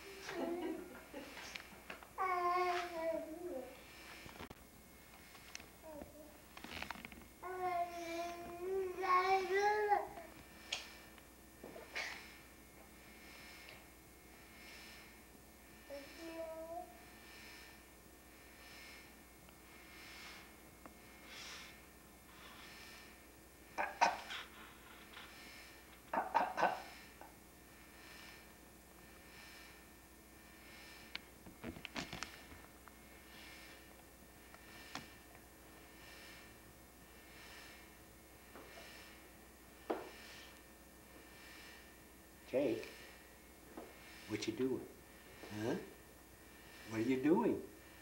Jake, what you doing? Huh? What are you doing?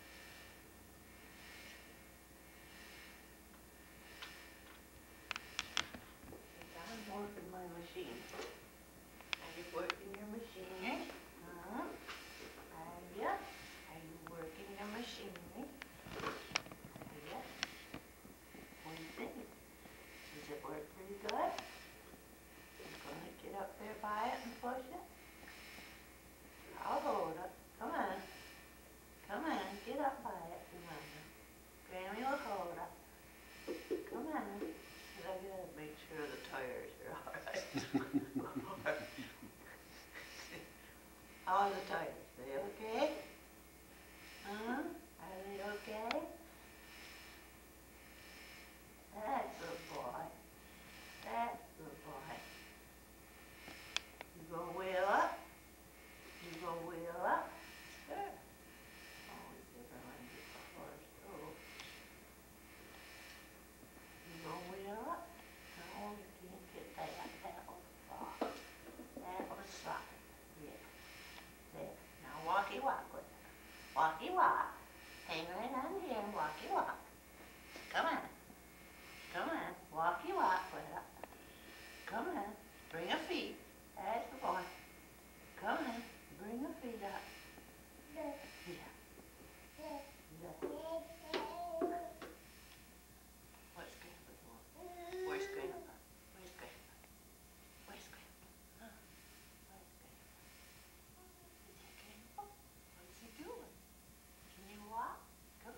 I'm working my machine. Are you working your machine? Huh? Are you? Are you working your machinery? Are you? What do you think? Does it work pretty good? You gonna get up there by it and push it? I'll hold it. Come on. Come on, get up by it. Come on. Grammy will hold it. Come on. But I gotta make sure the tires are all right. How are the tires? They okay? Huh? Are they okay? That's a boy. That's a boy. You gonna wheel up? You gonna wheel up? Sure. Always different when you get the horse too. You gonna wheel up? No, you can't get that. That was soft. That was soft. Yeah. There. Now walkie walk with it. Walkie walk. Hang right on here and walkie walk. Come on. Come on. Walkie walk with it. Come on. Bring your feet. That's the boy. Come on. Bring your feet up. Yeah. Yeah. What's Grandpa doing? Where's Grandpa? Where's Grandpa? Where's Grandpa? Huh? Where's Grandpa? Is that Grandpa? What's he doing? Can you walk? Come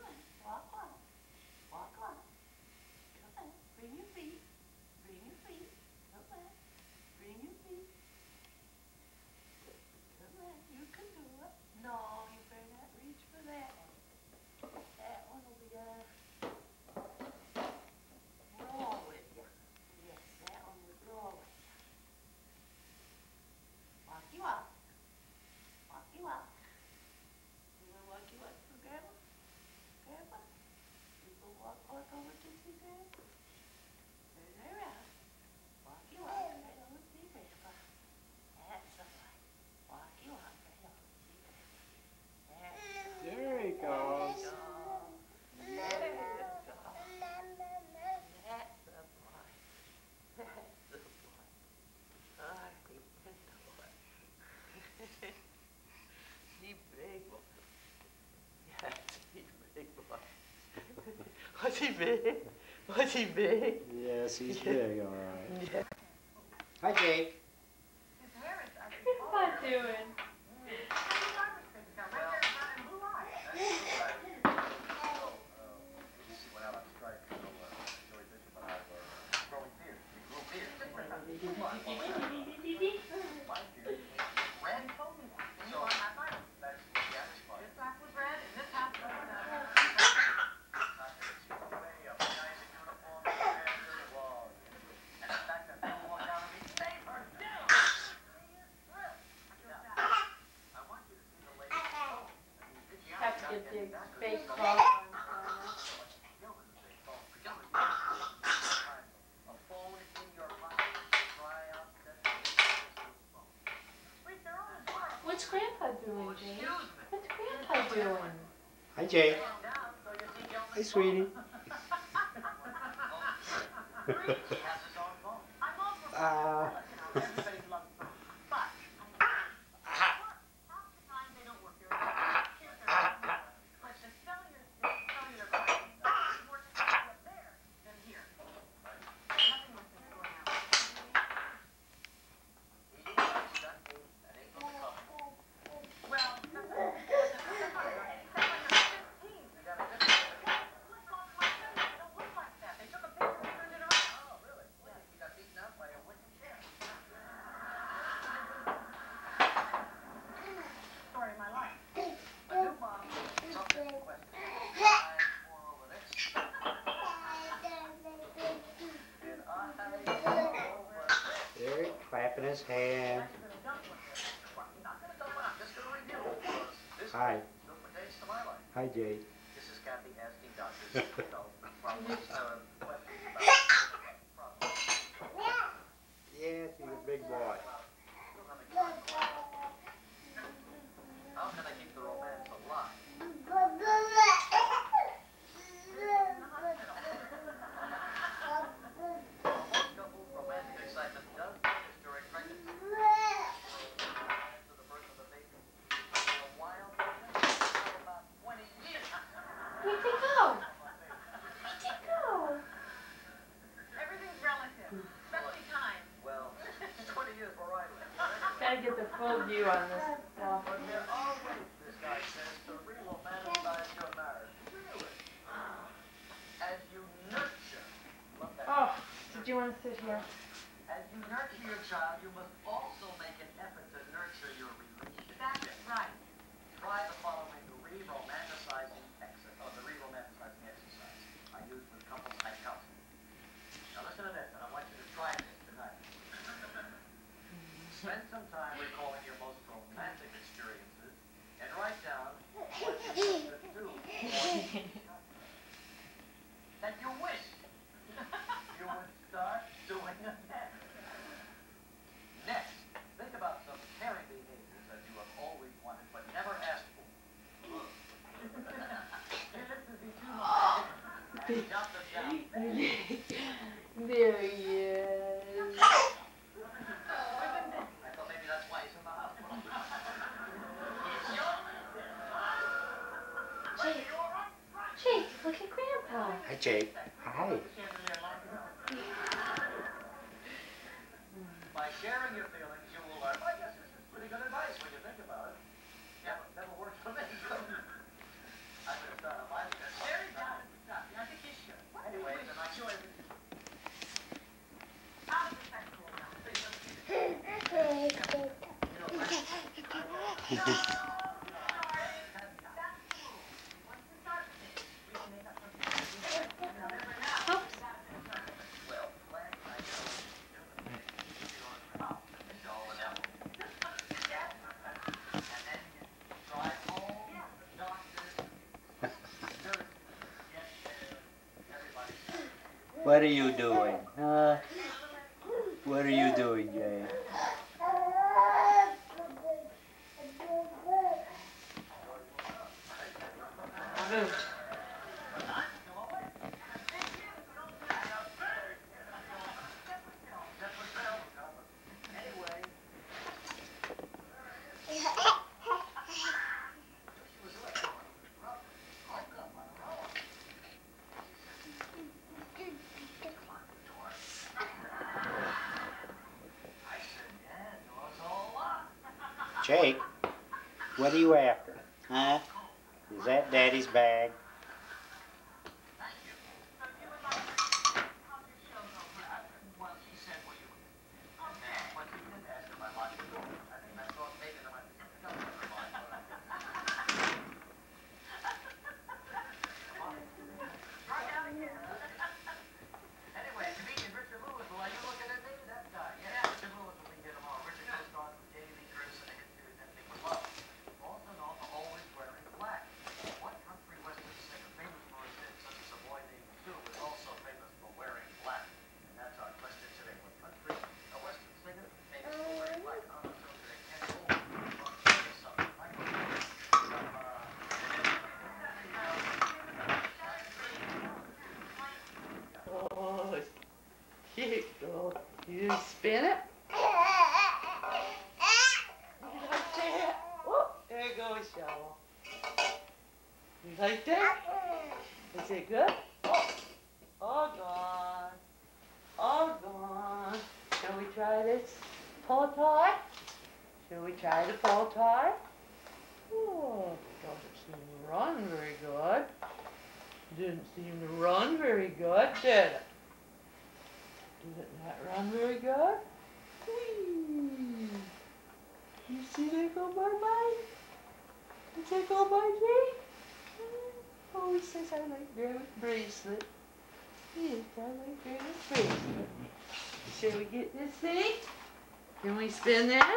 he big? Was he big? Yes, he's big, all right. Yeah. Hi, Jake. What's that doing? Have to get the fake cloth on. What's Grandpa doing, Jake? What's Grandpa doing? Hi, Jake. Hi, sweetie. There, clapping his hands. Hi. Hi, Jake. This is Kathy asking doctors. Yes, he's a big boy. How can I keep the romance alive? Most couples' romantic excitement does diminish during pregnancy. To the birth of the baby. For a while, about 20 years. Where'd they go? Where'd they go? Everything's relative, especially time. Well, 20 years where I live. Gotta get the full view on this stuff. But there are ways, this guy says, to re-romanticize your marriage. Really? As you nurture. Love that. Oh, did you want to sit here? As you nurture your child, you must also make an effort to nurture your relationship. That's right. Try the following re-romanticizing exercise. I use with couples like counseling. Now listen to this, and I want you to try this tonight. Spend some time recalling your most romantic experiences and write down what you used to do that you wish you would start doing again. Next, think about some caring behaviors that you have always wanted but never asked for. Your lips would be too long. And jot them down. There he is. I thought maybe that's why he's in the hospital. Jake, Jake, look at Grandpa. Hi, Jake. Hi. By sharing your feelings, you will learn. I guess this is pretty good advice when you think about it. Yeah, but never worked for me. I could have done a lot of this. Very down. I think you should. Anyway, then I show everything. How does that go now? Well, glad I know. It's all an apple. And then you drive home, the doctor, nurse, get there, everybody. What are you doing? What are you doing, Jake? Jake, what are you after? Huh? Is that Daddy's bag? Oh, cute girl. You spin it? Like that? Oh, there goes Shovel. You like that? Is it good? Oh, all gone. All gone. Shall we try this pull tie? Shall we try the pull tie? Oh, doesn't seem to run very good. Didn't seem to run very good, did it? Did it not run very good? Whee! You see that go bye-bye? Did that go by, Jake? Oh, he says I like Grandma's bracelet. Yes, I like Grandma's bracelet. Shall we get this thing? Can we spin that?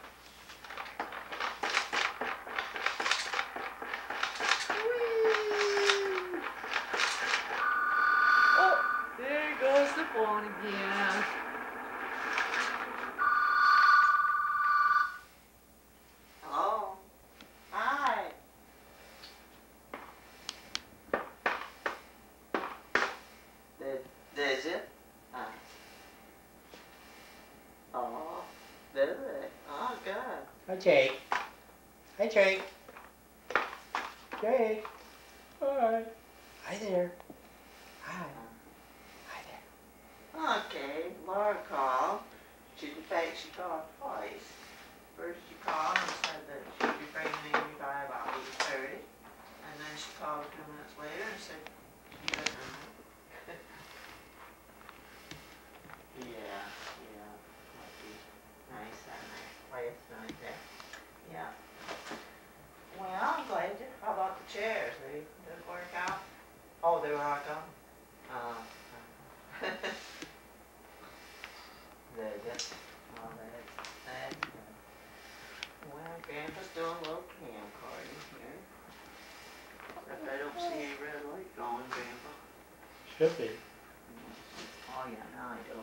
There goes the phone again. Hello? Hi. Did you? Oh, did it? Oh, good. Hi, Jake. Hi, Jake. Jake. Hi. Hi there. Hi. Okay, Laura called. In fact, she called twice. First she called and said that she'd be bringing me by about 8:30. And then she called a few minutes later and said she doesn't know. Yeah. Might be nice on that last night there. Yeah. Well, I'm glad you. How about the chairs? They didn't work out? Oh, they were all gone? Oh, that's good. Well, Grandpa's doing a little camcording here. Except I don't see any red light going, Grandpa. Should be. Oh, yeah, now I do.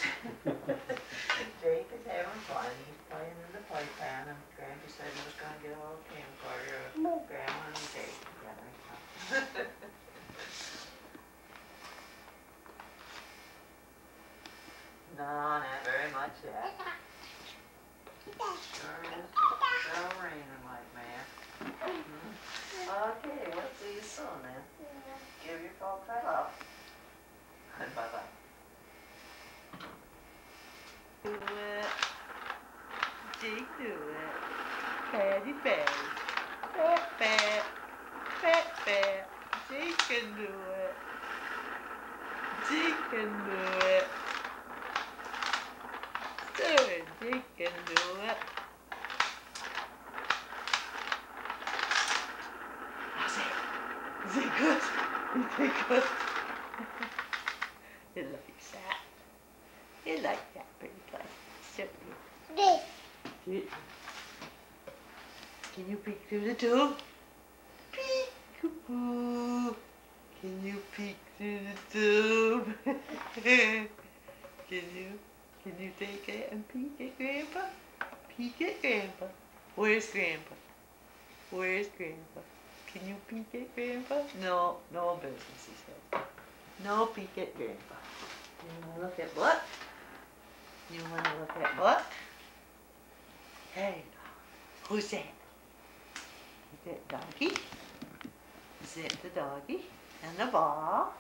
Jake is having fun. He's playing in the playpen, and Grandpa said he was going to get a little camcorder of Grandma and Jake together. No, not very much yet. Sure is still raining like mad. Okay, we'll see you soon then. Give your folks a love. Bye-bye. Do it. Jake, do it. Patty, patty. Pat, pat. Pat, pat. Jake can do it. Jake can do it. Good, Jake can do it. How's it? Is it good? Is it good? It likes that. It likes that pretty place. So good. Can you peek through the tube? Peek-a-boo. Can you peek through the tube? Can you take it and peek at Grandpa? Peek at Grandpa. Where's Grandpa? Where's Grandpa? Can you peek at Grandpa? No, no business, he said. No peek at Grandpa. You want to look at what? You want to look at what? Hey, who's that? Is that doggy? Is that the doggy? And the ball?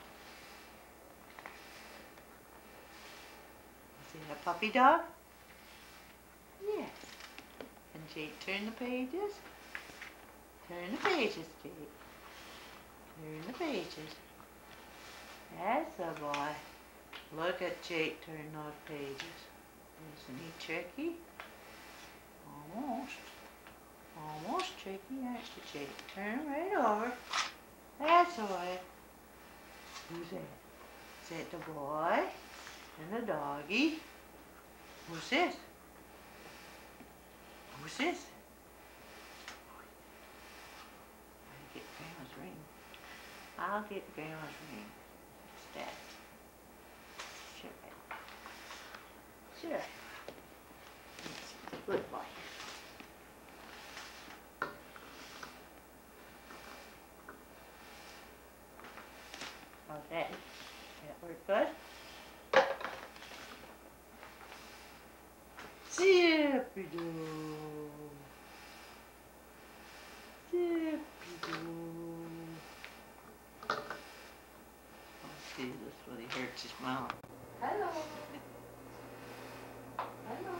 Is that a puppy dog? Yes. And Jake, turn the pages. Turn the pages, Jake. Turn the pages. That's a boy. Look at Jake turn those pages. Isn't he tricky? Almost. Almost tricky, aren't you, Jake? Turn right over. That's the way. Who's that? Is that the boy? And the doggy? Who's this? Who's this? I'll get Grandma's ring. I'll get Grandma's ring. What's that? Sure. Sure. Good boy. Okay. That worked good. Zippy-doo. Zippy-doo. Oh, see, this really hurts his mouth. Hello. Hello.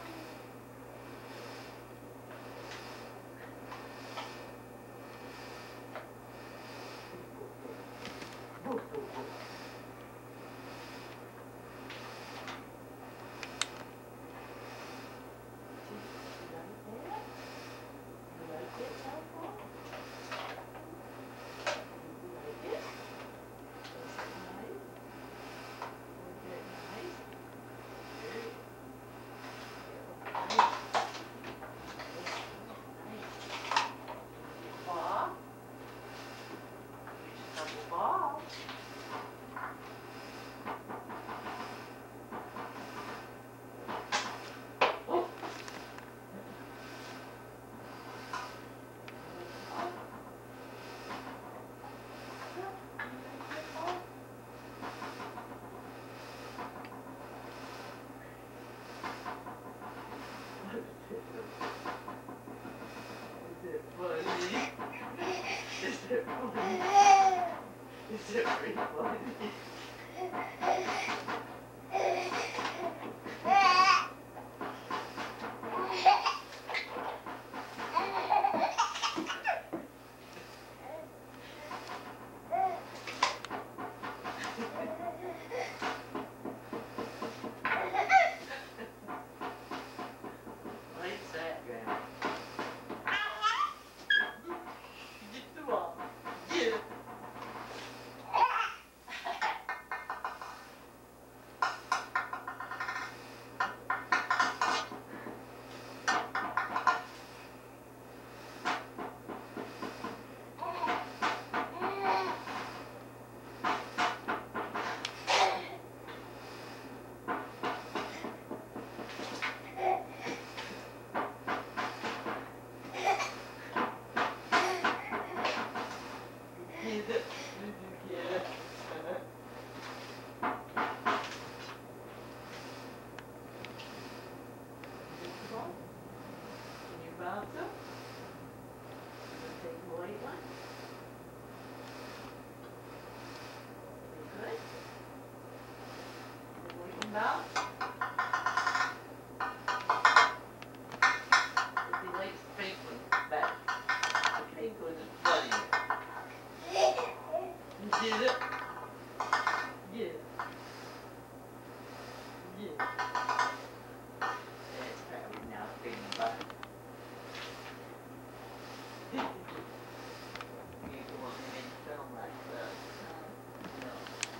Is it pretty funny? What's that, Grandma? Get the ball. Get it. Bounce. If he likes the pink one back. The pink one is funnier. Get it? Get it. Get it. That's probably now thinking about it. You want me to film like that? No.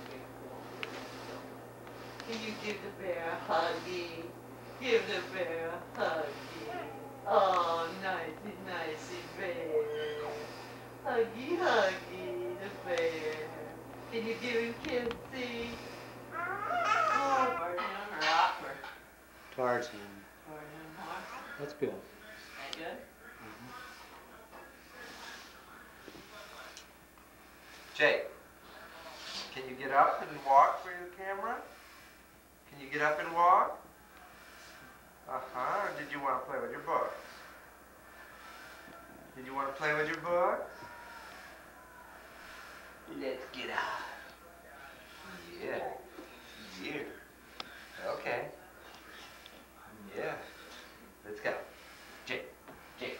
Can you give the bear a huggy? Give the bear a huggy. Oh, nicey, nicey bear. Huggy, huggy, the bear. Can you give him kissy? Oh, Tarzan rocker. Tarzan. Tarzan rocker. That's good. That good? Jake, can you get up and walk for your camera? Can you get up and walk? Uh-huh. Or did you want to play with your books? Did you want to play with your books? Let's get out. Yeah. Yeah. Okay. Yeah. Let's go. Jake. Jake.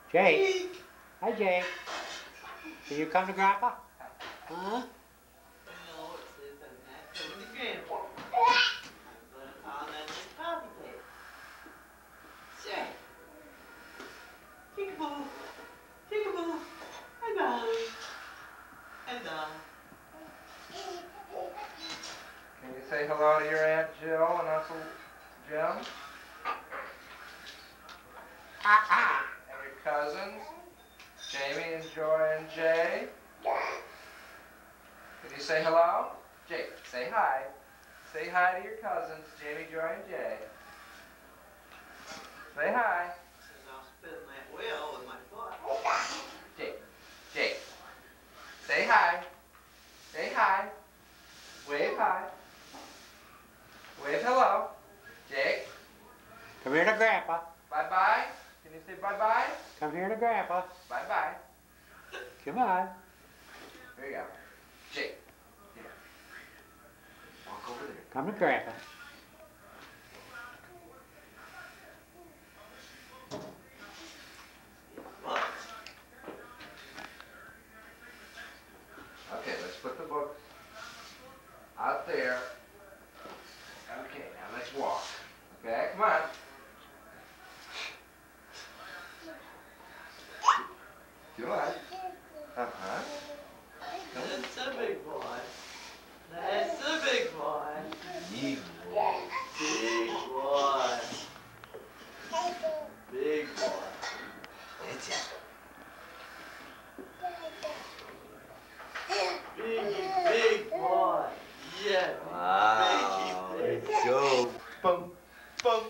Jake. Hi, Jake. Can you come to Grandpa? Huh? No, it says I'm not coming to Grandpa. I'm gonna call that the coffee table. Sure. Peekaboo. Peekaboo. Hello. Hello. Can you say hello to your Aunt Jill and Uncle Jim? And your cousins, Jamie and Joy and Jay? Can you say hello? Jake, say hi. Say hi to your cousins, Jamie, Joy, and Jay. Say hi. Since I'm spinning that wheel with my foot. Jake, say hi. Say hi. Wave hi. Wave hello. Jake. Come here to Grandpa. Bye-bye. Can you say bye-bye? Come here to Grandpa. Bye-bye. Come on. There you go. Jake. Here. Walk over there. Come to Grandpa. Okay, let's put the books out there. Okay, now let's walk. Okay, come on. Come on. Uh-huh. That's a big boy. That's a big boy. Big boy. Big boy. Big boy. That's it. Big boy. Yeah. Wow. Big, big. Go. Boom. Boom.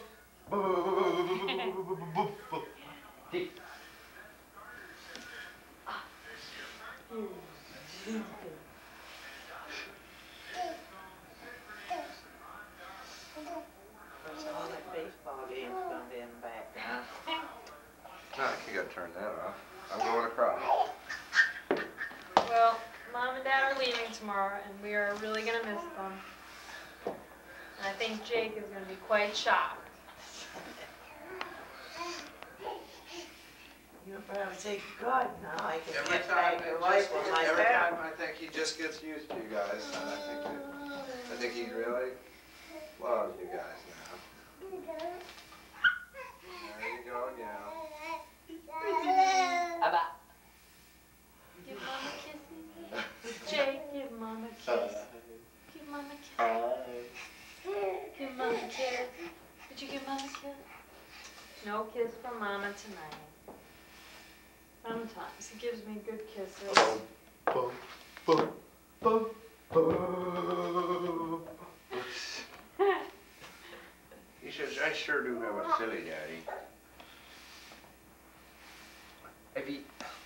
Boom. Tick. All that baseball games gonna be in the background. No, you gotta turn that off. I'm going across. Well, Mom and Dad are leaving tomorrow, and we are really gonna miss them. And I think Jake is gonna be quite shocked. You'll probably say, God, now I can Every get time, back to life with my every time family. I think he just gets used to you guys, and I think he really loves you guys now. There you go again. About. Give Mom a kiss. Jake, give Mom a kiss. Give Mom a kiss. Give Mom a kiss. Did you give Mom a kiss? No kiss from Mama tonight. Sometimes he gives me good kisses. Boom, boom, boom, boom. He says, I sure do have a silly daddy. If he...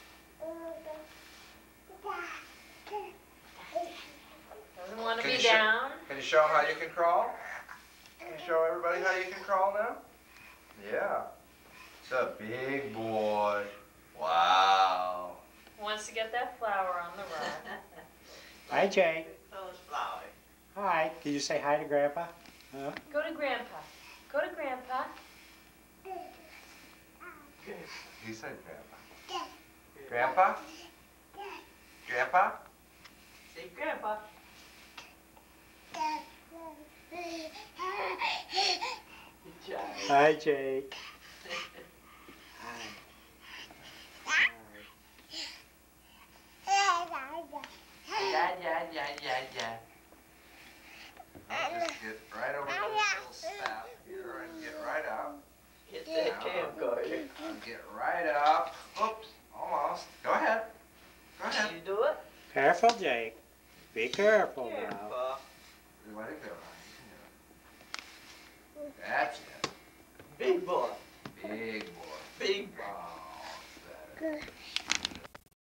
Doesn't want to Can be you down. Can you show him how you can crawl? Can you show everybody how you can crawl now? Yeah. It's a big boy. Wow. Wants to get that flower on the rock. Hi, Jake. Those flowers. Hi. Can you say hi to Grandpa? Huh? Go to Grandpa. Go to Grandpa. He said Grandpa. Grandpa? Grandpa? Say, Grandpa. Good job. Hi, Jake. Yeah. Just get right over this little step here and get right up. Get that camcorder. Get right up. Oops, almost. Go ahead. Go ahead. You do it? Careful, Jake. Be careful now. Careful. Let it go. That's it. Big boy. Big boy. Big boy. Oh, that's better.